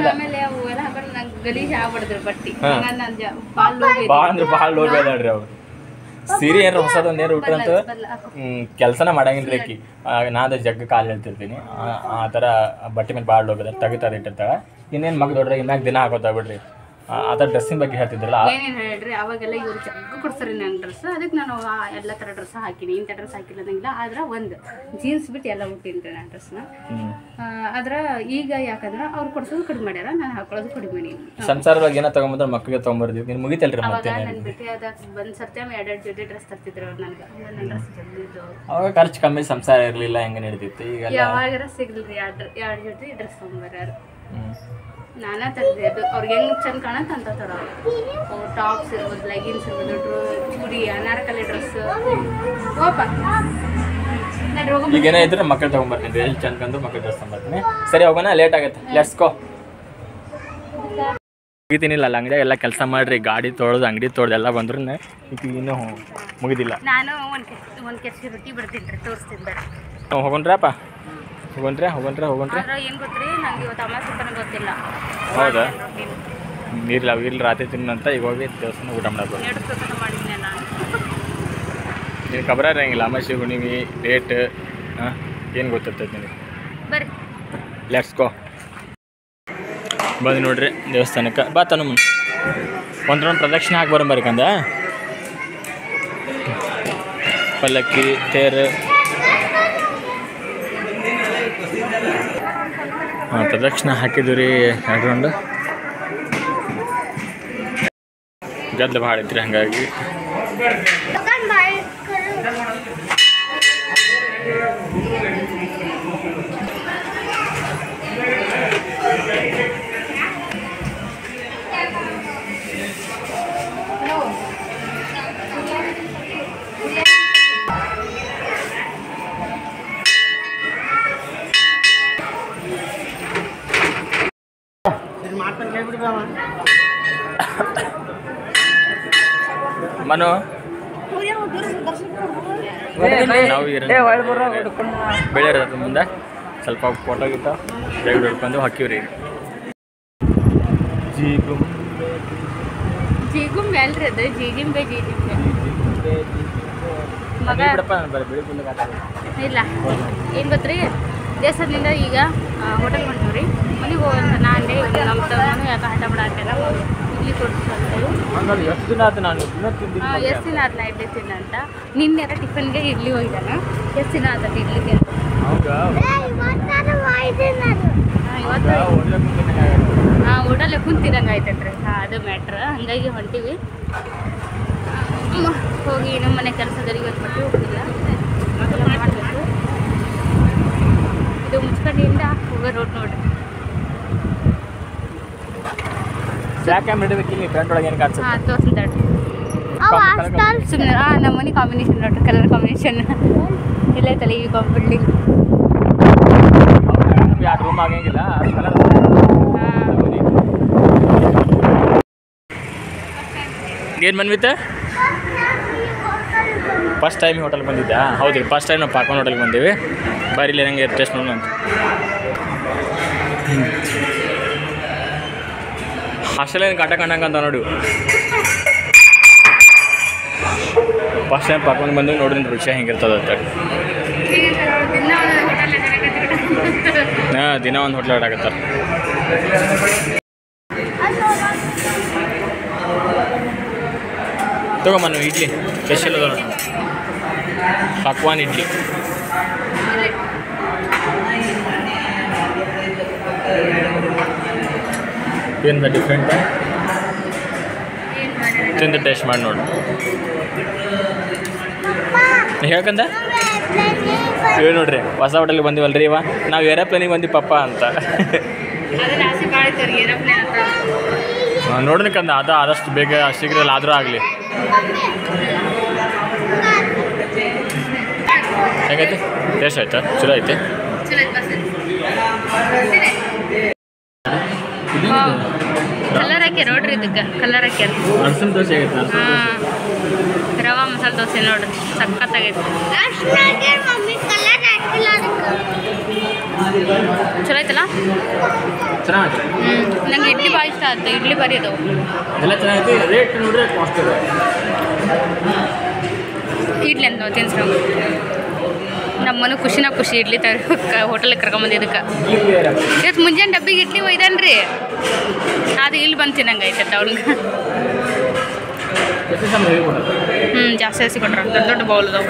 ಭಾಳ ಅಂದ್ರೆ ಭಾಳ ಲೋಬಿ ಅದಾಳ್ರಿ ಅವ್ರು. ಸೀರೆ ಏನಾರ ಹೊಸದೊಂದು ಏನಾರು ಉಟ್ರಂತ ಕೆಲಸನ ಮಾಡಂಗಿಲ್ಲ ಆಕಿ. ನಾನು ಜಗ್ಗ ಕಾಲು ಹೇಳ್ತಿರ್ತೀನಿ, ಆ ಥರ ಬಟ್ಟೆ ಮೇಲೆ ಭಾಳ ಲೋಬಿ ಅದ, ತೆಗಿತಾರೆ ಇಟ್ಟಿರ್ತಾಳೆ. ಇನ್ನೇನು ಮಗ ದೊಡ್ಡ್ರೆ ಇನ್ಮ್ಯಾಗ ದಿನ ಹಾಕೋತಾ ಬಿಡ್ರಿ. ಆ ಥರ ಡ್ರೆಸ್ಸಿಂಗ್ ಬಗ್ಗೆ ಹೇಳ್ತಿದ್ರಲ್ಲ, ಏನೇನು ಹೇಳ್ರಿ. ಅವಾಗೆಲ್ಲ ಇವ್ರು ಜಗ್ಗ ಕೊಡ್ಸ್ರಿ ನನ್ನ ಡ್ರೆಸ್. ಅದಕ್ಕೆ ನಾನು ಎಲ್ಲ ಥರ ಡ್ರೆಸ್ ಹಾಕಿನಿ, ಇಂಥ ಡ್ರೆಸ್ ಹಾಕಿಲ್ಲ ಅನ್ನಂಗಿಲ್ಲ. ಆದ್ರೆ ಒಂದು ಜೀನ್ಸ್ ಬಿಟ್ಟು ಎಲ್ಲ ಹುಟ್ಟಿನಿ ರೀ ನಾನು ಡ್ರೆಸ್ನ. ಆದ್ರೆ ಈಗ ಯಾಕಂದ್ರೆ ಅವ್ರು ಕೊಡ್ಸೋದು ಕಡಿಮೆ ಮಾಡ್ಯಾರ, ನಾನು ಹಾಕೊಳ್ಳೋದು ಕಡಿಮೆ ಮಾಡೀನಿ. ಸಂಸಾರದಾಗ ಏನೋ ತೊಗೊಂಬಂದ್ರೆ ಮಕ್ಕಳಿಗೆ ತೊಗೊಂಬರ್ತೀವಿ. ನೀನು ಮುಗಿತಲ್ರಿ ಅವಾಗ ಮತ್ತೆ ನನ್ನ ಭೇಟಿ ಆದಾಗ ಬಂದು ಸರ್ತಿ 2 ಜೊತೆ ಡ್ರೆಸ್ ತರ್ತಿದ್ರು ಅವ್ರು ನನಗೆ. ನನ್ನ ಡ್ರೆಸ್ ಜಲ್ದಿದ್ದು ಅವಾಗ ಖರ್ಚು ಕಮ್ಮಿ, ಸಂಸಾರ ಇರಲಿಲ್ಲ, ಹೆಂಗೆ ನಡೀತಿತ್ತು. ಈಗ ಯಾವಾಗಾರ ಸಿಗ್ಲಿರಿ 2 ಜೊತೆ ಡ್ರೆಸ್ ತೊಗೊಂಬರ್ಯಾರು. ನಾನಾ ತರದೆ ಅದು ಅವ್ರಿಗೆ ಹೆಂಗೆ ಚಂದ ಕಾಣಂತ ಅಂತ ಥರ ಅವ್ರು ಟಾಪ್ಸ್ ಇರ್ಬೋದು, ಲೆಗಿನ್ಸ್ ಇರ್ಬೋದು, ಚೂಡಿ, ಅನಾರ್ಕಲಿ ಡ್ರೆಸ್. ಓಪ ಈಗೇನೋ ಇದ್ರೆ ಮಕ್ಕಳು ತೊಗೊಂಬರ್ತೀನಿ, ಎಲ್ಲಿ ಚಂದ ಕಂದ್ರೆ ಮಕ್ಕಳು ಡ್ರೆಸ್ ತೊಗೊಂಬರ್ತೀನಿ. ಸರಿ ಹೋಗೋಣ, ಲೇಟ್ ಆಗುತ್ತೆ. Let's go. ಮುಗಿತೀನಿಲ್ಲ ಅಲ್ಲಿ ಅಂಗಡಿಯಾಗ ಎಲ್ಲ ಕೆಲಸ ಮಾಡಿರಿ ಗಾಡಿ ತೊಳೆದು ಅಂಗಡಿ ತೊಳೆದು ಎಲ್ಲ ಬಂದ್ರೂ ಈಗ ಇನ್ನೂ ಮುಗಿದಿಲ್ಲ. ನಾನು ಒಂದು ಕೆಸಿ ರೊಟ್ಟಿ ಬಿಡ್ತೀನಿ ರೀ, ತೋರಿಸ್ತೀನಿ ಬೇಡ. ಹೋಗೋಣ್ರಪ್ಪ ಹೋಗೋಣ್ರೆ ಏನು ಗೊತ್ತ್ರಿ, ನಂಗೆ ಇವತ್ತು ಅಮಾವಾಸ್ಯೆ ತನಕ ಗೊತ್ತಿಲ್ಲ. ಹೌದಾ? ಇಲ್ಲಿ ರಾತ್ರಿ ತಿನ್ನಂತ ಈಗ ಹೋಗಿ ದೇವಸ್ಥಾನ ಊಟ ಮಾಡ್ಬೋದು. 2 ದಿವಸ ಮಾಡಿದ್ದೆ ನಾನು. ನೀನು ಖಬರ ಇರಂಗಿಲ್ಲ ಅಮಾವಾಸ್ಯೆ ಹುಣ್ಣಿಮೆ ಡೇಟ್ ಏನು ಗೊತ್ತಿರ್ತೈತೆ ನಿನಗೆ. ಬರ್ರಿ ಲೆಟ್ಸ್ ಗೋ. ಬಂದು ನೋಡ್ರಿ ದೇವಸ್ಥಾನಕ್ಕೆ ಬಾ ತನು ಮುಂದೆ ಒಂದು ರೌಂಡ್ ಪ್ರದಕ್ಷಿಣೆ ಹಾಕಿ ಬರೋಂಬರಿ ಕಂದ. ಪಲ್ಲಕ್ಕಿ ತೇರು ಪ್ರದಕ್ಷಿಣೆ ಹಾಕಿದ್ವಿ ರೀ 2 ರೌಂಡ್. ಗದ್ದಲ ಭಾಳ ಐತ್ರಿ ಹಂಗಾಗಿ ಮನು ನಾವು ಬೆಳೆ ಮುಂದೆ ಸ್ವಲ್ಪ ಫೋಟೋ ಗಿಟ್ಟ ಬೇಗ ಹಿಡ್ಕೊಂಡು ಹಾಕಿವ್ರಿ. ಜೀಗುಂಬೆ ಅಲ್ರಿ ಅದು, ಜೀಗಿಂಬೆ ಮಗ ಇಲ್ಲ. ಏನು ಗೊತ್ತ್ರಿ, ದೇವಸ್ಥಾನದಿಂದ ಈಗ ಹೋಟೆಲ್ ಹೊಂಟೀವಿ. ಮನೆಗೆ ಹೋಗಂತ ನಾನು ನಮ್ಮ ತಮ್ಮನು ಯಾಕೆ ಹಠ ಬಿಡತ್ತೇನ ಇಡ್ಲಿ ಕೊಡ್ತೀವಿ. ಎಷ್ಟು ದಿನ ಆಯ್ತು ನಾನು ಎಷ್ಟು ದಿನ ಆಯ್ತು ನಾ ಇಡ್ಲಿ ತಿನ್ನಂತ. ನಿನ್ನೆ ಟಿಫನ್ಗೆ ಇಡ್ಲಿ ಹೋಗಿದ್ದಾನ. ಎಷ್ಟು ದಿನ ಆಯ್ತು ಇಡ್ಲಿ ತಿಂದು. ಇವತ್ತು ಹೋಟೆಲ್ ಕುಂತಿದಂಗೆ ಆಯ್ತೈತ್ರಿ. ಅದು ಮ್ಯಾಟ್ರ್. ಹಂಗಾಗಿ ಹೊಂಟೀವಿ. ಹೋಗಿ ನಮ್ಮ ಮನೆ ಕೆಲಸದರಿಗೆ ಕೊಟ್ಟು ಹೋಗಿಲ್ಲ ಮಾಡಬೇಕು. ಇದು ಮುಚ್ಕಂಡಿಯಿಂದ ಹೋಗೋ ರೋಡ್ ನೋಡ್ರಿ. ತೋರಿಸ್ತಾಡ್ರಿ ಸುಮ್ಮನೆ. ನಮ್ಮ ಮನೆ ಕಾಂಬಿನೇಷನ್ ನೋಡ್ರಿ, ಕಲರ್ ಕಾಂಬಿನೇಷನ್ ಎಲ್ಲೈತಲ್ಲ ಈ ಬಿಲ್ಡಿಂಗ್. ರೂಮ್ ಆಗಂಗಿಲ್ಲ. ಏನು ಬಂದ್ಬಿತ್ತ? ಫಸ್ಟ್ ಟೈಮ್ ಹೋಟೆಲ್ ಬಂದಿದ್ದ? ಹೌದು ರೀ, ಫಸ್ಟ್ ಟೈಮ್ ನಾವು ಪಾಕೊಂಡ್ ಹೋಟೆಲ್ಗೆ ಬಂದೀವಿ. ಬಾರಿಲಿ ನಂಗೆ ಟೇಸ್ಟ್ ನೋಡೋಣ ಅಂತ. ಹಾಸ್ಟೆಲ್ ಕಾಟ ಕಂಡಂಗೆ ಅಂತ ನೋಡಿ. ಫಸ್ಟ್ ಟೈಮ್ ಪಾಕೊಂಡು ಬಂದು ನೋಡಿದ್ರೆ ರುಚಿ ಹೆಂಗಿರ್ತದೆ ಅಂತ. ದಿನ ಒಂದು ಹೋಟ್ಲ್ ಆಡಾಕತ್ತಾರೆ. ತಗೊಂಬನ್ನು ಇಡ್ಲಿ ಸ್ಪೆಷಲ್ ಅದ ಪಕ್ವಾನ್ ಇಡ್ಲಿ. ಏನು ಡಿಫ್ರೆಂಟ್ ತಿಂದು ಟೇಸ್ಟ್ ಮಾಡಿ ನೋಡಿ. ಹೇಳ್ಕಂದ ಹೇಳಿ ನೋಡ್ರಿ, ಹೊಸ ಹೋಟೆಲ್ಗೆ ಬಂದಿವಲ್ರಿ ಇವ ನಾವು ಏರೋಪ್ಲೇನಿಗೆ ಬಂದು ಪಪ್ಪ ಅಂತ ನೋಡ್ರಿ ಕಂದ. ಅದು ಆದಷ್ಟು ಬೇಗ ಶೀಘ್ರ ಆದರೂ ಆಗಲಿ. ಹೇಗೈತೆ? ಟೇಸ್ಟ್ ಆಯ್ತಾ? ಚಲೋ ಐತೆ. ಕಲರ್ ಹಾಕಿ ನೋಡ್ರಿ, ಇದಕ್ಕೆ ಕಲರ್ ಹಾಕಿ. ಮಸಾಲೆ ದೋಸೆ ಆಗೈತೆ. ರವಾ ಮಸಾಲೆ ದೋಸೆ ನೋಡ್ರಿ, ಸಖತ್ತಾಗೈತೆ. ಚಲೋ ಐತಲ್ಲ? ಚೆನ್ನಾಗಿ. ನಂಗೆ ಇಡ್ಲಿ ಭಾಳ ಇಷ್ಟ ಆಯ್ತು. ಇಡ್ಲಿ ಬರೀ ಅದು ಎಲ್ಲ ಚೆನ್ನಾಗೈತಿ. ರೇಟ್ ನೋಡ್ರೆ ಕಾಸ್ಟ್ ಇದೆ. ಇಡ್ಲಿ ಅಂತ ತಿನ್ಸ್ರ ನಮ್ಮನು ಖುಷಿ ಇಡ್ಲಿ ಹೋಟೆಲ್ಗೆ ಕರ್ಕೊಂಬಂದು. ಇದಕ್ಕೆ ಇವತ್ತು ಮುಂಜಾನೆ ಡಬ್ಬಿಗೆ ಇಡ್ಲಿ ಒಯ್ದನ್ರಿ, ಅದು ಇಲ್ಲಿ ಬಂದು ತಿನ್ನಂಗೆ ಐತೈತೆ ಅವ್ನಿಗೆ. ಜಾಸ್ತಿ ಹಸಿ ಕೊಟ್ರ, ದೊಡ್ಡ ದೊಡ್ಡ ಬೌಲ್ ಅದಾವು.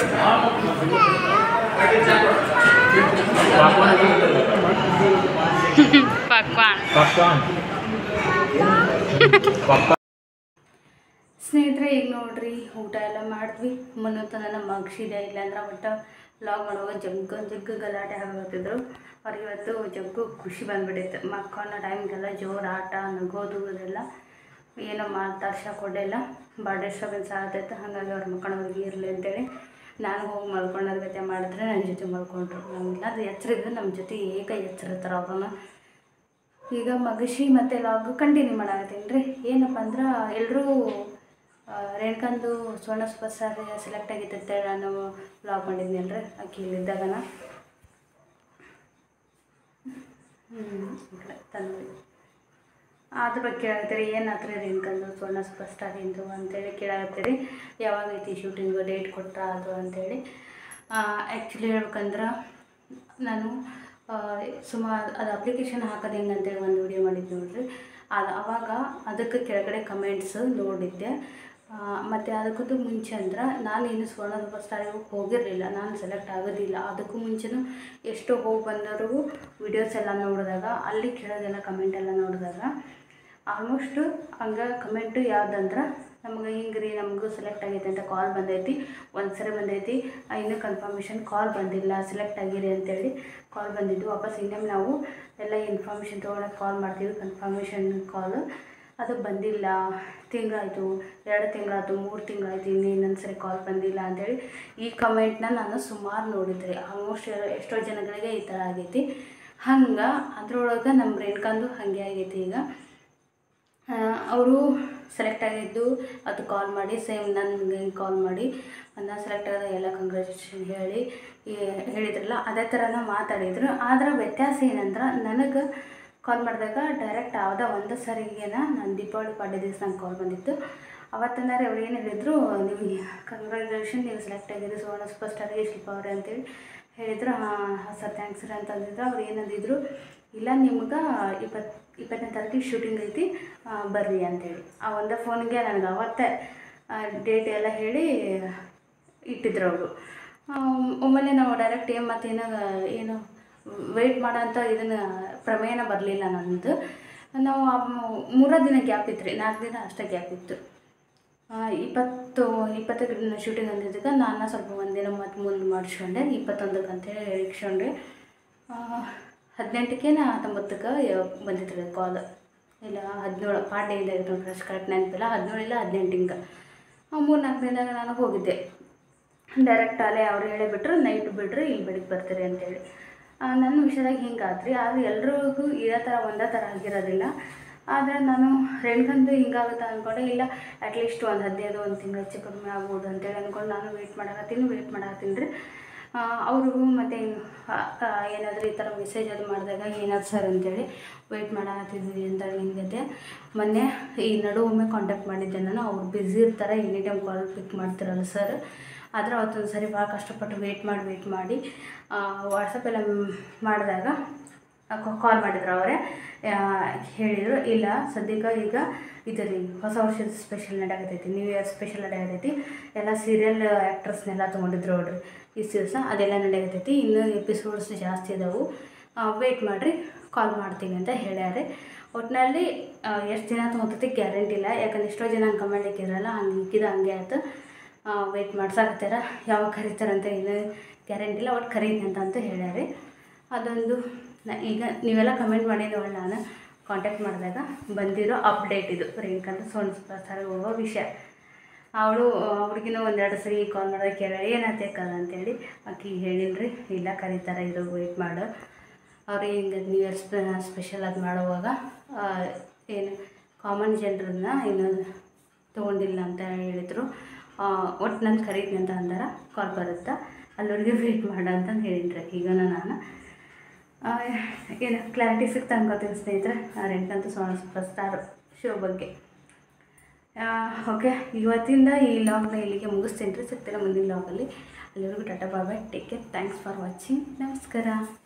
ಸ್ನೇಹಿತರೆ, ಈಗ ನೋಡ್ರಿ ಊಟ ಎಲ್ಲ ಮಾಡಿದ್ವಿ. ಮುನ್ನೂತನ ಮಗ್ಸಿದೆ. ಇಲ್ಲಾಂದ್ರೆ ಒಟ್ಟು ವ್ಲಾಗ್ ಮಾಡುವಾಗ ಜಗ್ಗು ಗಲಾಟೆ ಆಗತ್ತಿದ್ರು. ಅವ್ರಿಗೆ ಇವತ್ತು ಜಗ್ಗು ಖುಷಿ ಬಂದ್ಬಿಟ್ಟಿತ್ತು. ಮಕ್ಕಳನ್ನ ಟೈಮ್ಗೆಲ್ಲ ಜೋರು ಆಟ ನಗೋದು ಅದೆಲ್ಲ ಏನೋ ಮಾತಾಡ್ಸಕ್ಕೆ ಕೊಡಲಿಲ್ಲ. ಬಾರ್ಡೇ ಡಿಸ್ಟರ್ಬೆನ್ಸ್ ಆಗ್ತೈತೆ. ಹಾಗಾಗಿ ಅವ್ರ ಮಕ್ಕಳವ್ರಿಗೆ ಇರಲಿ ಅಂತೇಳಿ ನಾನು ಹೋಗಿ ಮಲ್ಕೊಂಡೋದ ಗತೆ ಮಾಡಿದ್ರೆ ನನ್ನ ಜೊತೆ ಮಲ್ಕೊಂಡ್ರು. ನಮ್ಗೆಲ್ಲ ಅದು ಎಚ್ಚರ ಇದ್ರೆ ನಮ್ಮ ಜೊತೆ ಏಕ ಎಚ್ಚರ ಇರ್ತಾರೆ. ಅದನ್ನು ಈಗ ಮಗಶಿ ಮತ್ತು ಲಾಗ್ ಕಂಟಿನ್ಯೂ ಮಾಡಾಕತ್ತೀನಿ ರೀ. ಏನಪ್ಪ ಅಂದ್ರೆ ಎಲ್ಲರೂ ರೇಣುಕಂದು ಸ್ವರ್ಣ ಸ್ಪರ್ಶ ಸೆಲೆಕ್ಟ್ ಆಗೈತೆ ಅಂತೇಳಿ ನಾನು ಲಾಗ್ ಮಾಡಿದ್ನಿ ಅಲ್ರಿ ಆಕೆ ಇಲ್ಲಿದ್ದಾಗನ ತಂದು ಅದ್ರ ಬಗ್ಗೆ ಕೇಳಾಕತ್ತೀರಿ ಏನಾತ್ರಿ ರೇಣುಕಂದು ಸ್ವರ್ಣ ಸ್ಪಷ್ಟ ಅದೇನು ಅಂತೇಳಿ ಕೇಳಾಕತ್ತೀರಿ. ಯಾವಾಗ ಐತಿ ಶೂಟಿಂಗು, ಡೇಟ್ ಕೊಟ್ರಾ ಅದು ಅಂತೇಳಿ. ಆ್ಯಕ್ಚುಲಿ ಹೇಳ್ಬೇಕಂದ್ರೆ ನಾನು ಸುಮಾರು ಅದು ಅಪ್ಲಿಕೇಶನ್ ಹಾಕೋದು ಹೆಂಗೆ ಅಂತೇಳಿ ಒಂದು ವಿಡಿಯೋ ಮಾಡಿದ್ದೆ ನೋಡಿರಿ. ಅವಾಗ ಅದಕ್ಕೆ ಕೆಳಗಡೆ ಕಮೆಂಟ್ಸ್ ನೋಡಿದ್ದೆ. ಮತ್ತು ಅದಕ್ಕೂ ಮುಂಚೆ ಅಂದ್ರೆ ನಾನೇನು ಸ್ವರ್ಣ ಸೂಪರ್ ಸ್ಟಾರಿಗೆ ಹೋಗಿರಲಿಲ್ಲ, ನಾನು ಸೆಲೆಕ್ಟ್ ಆಗೋದಿಲ್ಲ. ಅದಕ್ಕೂ ಮುಂಚೆನೂ ಎಷ್ಟೋ ಹೋಗಿ ಬಂದವ್ರಿಗೂ ವಿಡಿಯೋಸ್ ಎಲ್ಲ ನೋಡಿದಾಗ ಅಲ್ಲಿ ಕೇಳೋದೆಲ್ಲ ಕಮೆಂಟ್ ಎಲ್ಲ ನೋಡಿದಾಗ ಆಲ್ಮೋಸ್ಟು ಹಂಗೆ ಕಮೆಂಟು ಯಾವುದಂದ್ರೆ ನಮ್ಗೆ ಹಿಂಗೆ ರೀ ನಮಗೂ ಸೆಲೆಕ್ಟ್ ಆಗೈತೆ ಅಂತ ಕಾಲ್ ಬಂದೈತಿ, ಒಂದು ಸರಿ ಬಂದೈತಿ, ಇನ್ನೂ ಕನ್ಫರ್ಮೇಷನ್ ಕಾಲ್ ಬಂದಿಲ್ಲ, ಸೆಲೆಕ್ಟ್ ಆಗಿರಿ ಅಂತೇಳಿ ಕಾಲ್ ಬಂದಿದ್ದು. ವಾಪಸ್ ಇನ್ನೊಮ್ಮೆ ನಾವು ಎಲ್ಲ ಇನ್ಫಾರ್ಮೇಷನ್ ತೊಗೊಳಕ್ಕೆ ಕಾಲ್ ಮಾಡ್ತೀವಿ, ಕನ್ಫರ್ಮೇಷನ್ ಕಾಲು ಅದು ಬಂದಿಲ್ಲ, ತಿಂಗಳಾಯಿತು, 2 ತಿಂಗಳಾಯ್ತು, 3 ತಿಂಗಳಾಯ್ತು, ಇನ್ನೊಂದು ಸರಿ ಕಾಲ್ ಬಂದಿಲ್ಲ ಅಂಥೇಳಿ ಈ ಕಮೆಂಟ್ನ ನಾನು ಸುಮಾರು ನೋಡಿದ್ರಿ. ಆಲ್ಮೋಸ್ಟ್ ಎಷ್ಟೋ ಜನಗಳಿಗೆ ಈ ಥರ ಆಗೈತಿ. ಹಂಗೆ ಅದ್ರೊಳಗೆ ನಮ್ಮ ರೇಣುಕಂದು ಹಾಗೆ ಆಗೈತಿ. ಈಗ ಅವರು ಸೆಲೆಕ್ಟ್ ಆಗಿದ್ದು ಅದು ಕಾಲ್ ಮಾಡಿ ಸೇಮ್ ನನಗೆ ಕಾಲ್ ಮಾಡಿ ನಾನು ಸೆಲೆಕ್ಟ್ ಆದ ಎಲ್ಲ ಕಂಗ್ರ್ಯಾಚುಲೇಷನ್ ಹೇಳಿದ್ರಲ್ಲ ಅದೇ ಥರನ ಮಾತಾಡಿದ್ರು. ಆದರೆ ವ್ಯತ್ಯಾಸ ಏನಂದ್ರೆ ನನಗೆ ಕಾಲ್ ಮಾಡಿದಾಗ ಡೈರೆಕ್ಟ್ ಯಾವುದೋ ಒಂದು ಸರಿಗೇನ ನಾನು ದೀಪಾವಳಿ ಪಾಡ್ಯ ದಿವಸ ನಂಗೆ ಕಾಲ್ ಬಂದಿತ್ತು. ಅವತ್ತಂದರೆ ಅವ್ರು ಏನು ಹೇಳಿದರು, ನಿಮಗೆ ಕಂಗ್ರ್ಯಾಚುಲೇಷನ್, ನೀವು ಸೆಲೆಕ್ಟ್ ಆಗಿದ್ದು ಸ್ವರ್ಣ ಸೂಪರ್ ಸ್ಟಾರ್ಗೆ ಶಿಲ್ಪ ಅವರೇ ಅಂತೇಳಿ ಹೇಳಿದರು. ಹಾಂ ಸರ್ ಥ್ಯಾಂಕ್ಸ್ ಸರ್ ಅಂತಂದಿದ್ರು. ಅವ್ರು ಏನಂದಿದ್ರು, ಇಲ್ಲ ನಿಮ್ಗೆ 20ನೇ ತಾರೀಕಿಗೆ ಶೂಟಿಂಗ್ ಐತಿ ಬರ್ರಿ ಅಂತೇಳಿ. ಆ ಒಂದು ಫೋನಿಗೆ ನನಗೆ ಅವತ್ತೇ ಡೇಟ್ ಎಲ್ಲ ಹೇಳಿ ಇಟ್ಟಿದ್ರು ಅವರು. ಒಮ್ಮೆಲೆ ನಾವು ಡೈರೆಕ್ಟ್ ಏನು ವೆಯ್ಟ್ ಮಾಡೋಂಥ ಇದನ್ನು ಪ್ರಮೇಯನ ಬರಲಿಲ್ಲ ನನ್ನದು. ನಾವು 3 ದಿನ ಗ್ಯಾಪ್ ಇತ್ತು ರೀ, 4 ದಿನ ಅಷ್ಟೇ ಗ್ಯಾಪ್ ಇತ್ತು. 20ಕ್ಕೆ ಶೂಟಿಂಗ್ ಅಂದಿದ್ದಕ್ಕೆ ನಾನು ಸ್ವಲ್ಪ ಒಂದಿನ ಮತ್ತು ಮುಂದೆ ಮಾಡಿಸ್ಕೊಂಡೆ, 21ಕ್ಕೆ ಅಂತೇಳಿ ಹೇಳಿಸ್ಕೊಂಡೆ. 18ಕ್ಕೆ 19ಕ್ಕೆ ಬಂದಿತ್ತು ರೀ ಕಾಲ್, ಇಲ್ಲ 17 ಪಾರ್ಟಿ ಇದೆ ಅಷ್ಟು ಕರೆಕ್ಟ್ ನೆನಪಿಲ್ಲ, 17 ಇಲ್ಲ 18 ಹಿಂಗೆ 3-4 ದಿನದಾಗ ನಾನು ಹೋಗಿದ್ದೆ. ಡೈರೆಕ್ಟ್ ಅಲ್ಲೇ ಅವ್ರು ಹೇಳಿಬಿಟ್ರು, ನೈಟ್ ಬಿಡ್ರಿ ಇಲ್ಲಿ ಬೆಳಿಗ್ಗೆ ಬರ್ತೀರಿ ಅಂತೇಳಿ. ನನ್ನ ವಿಷಯದಾಗ ಹಿಂಗಾತ್ರಿ. ಆದರೆ ಎಲ್ರಿಗೂ ಇದೇ ಥರ ಒಂದೇ ಥರ ಆಗಿರೋದಿಲ್ಲ. ಆದರೆ ನಾನು ರೇಣುಕಂದು ಹಿಂಗಾಗುತ್ತೆ ಅಂದ್ಕೊಂಡೆ, ಇಲ್ಲ ಅಟ್ಲೀಸ್ಟ್ ಒಂದು 15 ತಿಂಗಳು ಹೆಚ್ಚು ಕಡಿಮೆ ಆಗ್ಬೋದು ಅಂತೇಳಿ ಅಂದ್ಕೊಂಡು ನಾನು ವೆಯ್ಟ್ ಮಾಡಾಕತ್ತೀನಿ ರೀ. ಅವ್ರಿಗೂ ಮತ್ತು ಏನಾದರೂ ಈ ಥರ ಮೆಸೇಜ್ ಅದು ಮಾಡಿದಾಗ ಏನಾದ್ರು ಸರ್ ಅಂತೇಳಿ ವೆಯ್ಟ್ ಮಾಡಾಕತ್ತಿದ್ವಿ ಅಂತ ಹಿಂಗೈತೆ. ಮೊನ್ನೆ ಈ ನಡುವೊಮ್ಮೆ ಕಾಂಟ್ಯಾಕ್ಟ್ ಮಾಡಿದ್ದೆ ನಾನು. ಅವ್ರು ಬ್ಯುಸಿ ಇರ್ತಾರೆ, ಎನಿ ಟೈಮ್ ಕಾಲ್ ಪಿಕ್ ಮಾಡ್ತಿರಲ್ಲ ಸರ್. ಆದರೆ ಅವತ್ತೊಂದು ಸರಿ ಭಾಳ ಕಷ್ಟಪಟ್ಟು ವೆಯ್ಟ್ ಮಾಡಿ ವಾಟ್ಸಪ್ಪೆಲ್ಲ ಮಾಡಿದಾಗ ಕಾಲ್ ಮಾಡಿದ್ರು. ಅವರೇ ಹೇಳಿದರು, ಇಲ್ಲ ಸದ್ಯಕ್ಕೆ ಈಗ ಇದು ರೀ ಹೊಸ ವರ್ಷದ ಸ್ಪೆಷಲ್ ನಡೆಯಾಗತೈತಿ, ನ್ಯೂ ಇಯರ್ ಸ್ಪೆಷಲ್ ನಡೆಯಾಗತೈತಿ, ಎಲ್ಲ ಸೀರಿಯಲ್ ಆ್ಯಕ್ಟ್ರಸ್ನೆಲ್ಲ ತೊಗೊಂಡಿದ್ರು ನೋಡ್ರಿ ಇಷ್ಟು ದಿವಸ, ಅದೆಲ್ಲ ನಡೆಯಾಗತೈತಿ, ಇನ್ನೂ ಎಪಿಸೋಡ್ಸ್ ಜಾಸ್ತಿ ಇದಾವೆ, ವೆಯ್ಟ್ ಮಾಡಿರಿ ಕಾಲ್ ಮಾಡ್ತೀನಿ ಅಂತ ಹೇಳ್ಯಾರೆ. ಒಟ್ಟಿನಲ್ಲಿ ಎಷ್ಟು ದಿನ ತೊಗೊತೈತಿ ಗ್ಯಾರಂಟಿ ಇಲ್ಲ, ಯಾಕಂದ್ರೆ ಎಷ್ಟೋ ಜನ ಹಂಗೆ ಕಮೆಂಟ್ ಹಾಕಿದ್ರಲ್ಲ, ಹಂಗೆ ಆಯ್ತು. ವೆಯ್ಟ್ ಮಾಡ್ಸಾಕತ್ತಾರ, ಯಾವಾಗ ಕರೀತಾರಂತ ಇನ್ನೂ ಗ್ಯಾರಂಟಿ ಇಲ್ಲ, ಒಟ್ಟು ಕರೀತೀನಿ ಅಂತ ಹೇಳ್ಯಾರೆ. ಅದೊಂದು ಈಗ ನೀವೆಲ್ಲ ಕಮೆಂಟ್ ಮಾಡಿದವಳು ನಾನು ಕಾಂಟ್ಯಾಕ್ಟ್ ಮಾಡಿದಾಗ ಬಂದಿರೋ ಅಪ್ಡೇಟ್ ಇದು ರೇಣುಕಂದು ಸ್ವರ್ಣ ಸೂಪರ್ ಸ್ಟಾರ್ಗೆ ಹೋಗೋ ವಿಷಯ. ಅವ್ರಿಗಿನ್ನೂ 1-2 ಸರಿ ಕಾಲ್ ಮಾಡಿದಾಗ ಕೇಳ ಏನಾಯ್ತಕ್ಕಲ್ಲ ಅಂತೇಳಿ ಆಕೆ ಹೇಳಿಲ್ರಿ, ಇಲ್ಲ ಕರೀತಾರೆ ಇರೋ ವೆಯ್ಟ್ ಮಾಡು. ಅವ್ರು ಹಿಂಗೆ ನ್ಯೂ ಇಯರ್ ಸ್ಪೆಷಲ್ ಅದು ಮಾಡುವಾಗ ಏನು ಕಾಮನ್ ಜನರನ್ನ ಇನ್ನೂ ತೊಗೊಂಡಿಲ್ಲ ಅಂತ ಹೇಳಿದರು. ಒಟ್ಟು ನಾನು ಕರೀತೀನಿ ಅಂತ ಅಂದಾರ, ಕಾಲ್ ಬರುತ್ತಾ ಅಲ್ಲಿವರೆಗೆ ವೆಯ್ಟ್ ಮಾಡು ಅಂತಂದು ಹೇಳಿದ್ರಿ. ಈಗ ನಾನು ಏನು ಕ್ಲಾರಿಟಿ ಸಿಗ್ತಾ ಅನ್ಕೋತೀನಿ ಸ್ನೇಹಿತರೆ ರೇಣುಕಂದು ಸ್ವರ್ಣ ಸೂಪರ್ ಸ್ಟಾರ್ ಶೋ ಬಗ್ಗೆ. ಓಕೆ, ಇವತ್ತಿಂದ ಈ ಲಾಗ್ನ ಇಲ್ಲಿಗೆ ಮುಗಿಸ್ತೀನಿ ರೀ. ಸಿಗ್ತೀನಿ ಮುಂದಿನ ಲಾಗಲ್ಲಿ. ಅಲ್ಲಿವರೆಗೂ tata bye, take care, thanks for watching, ನಮಸ್ಕಾರ.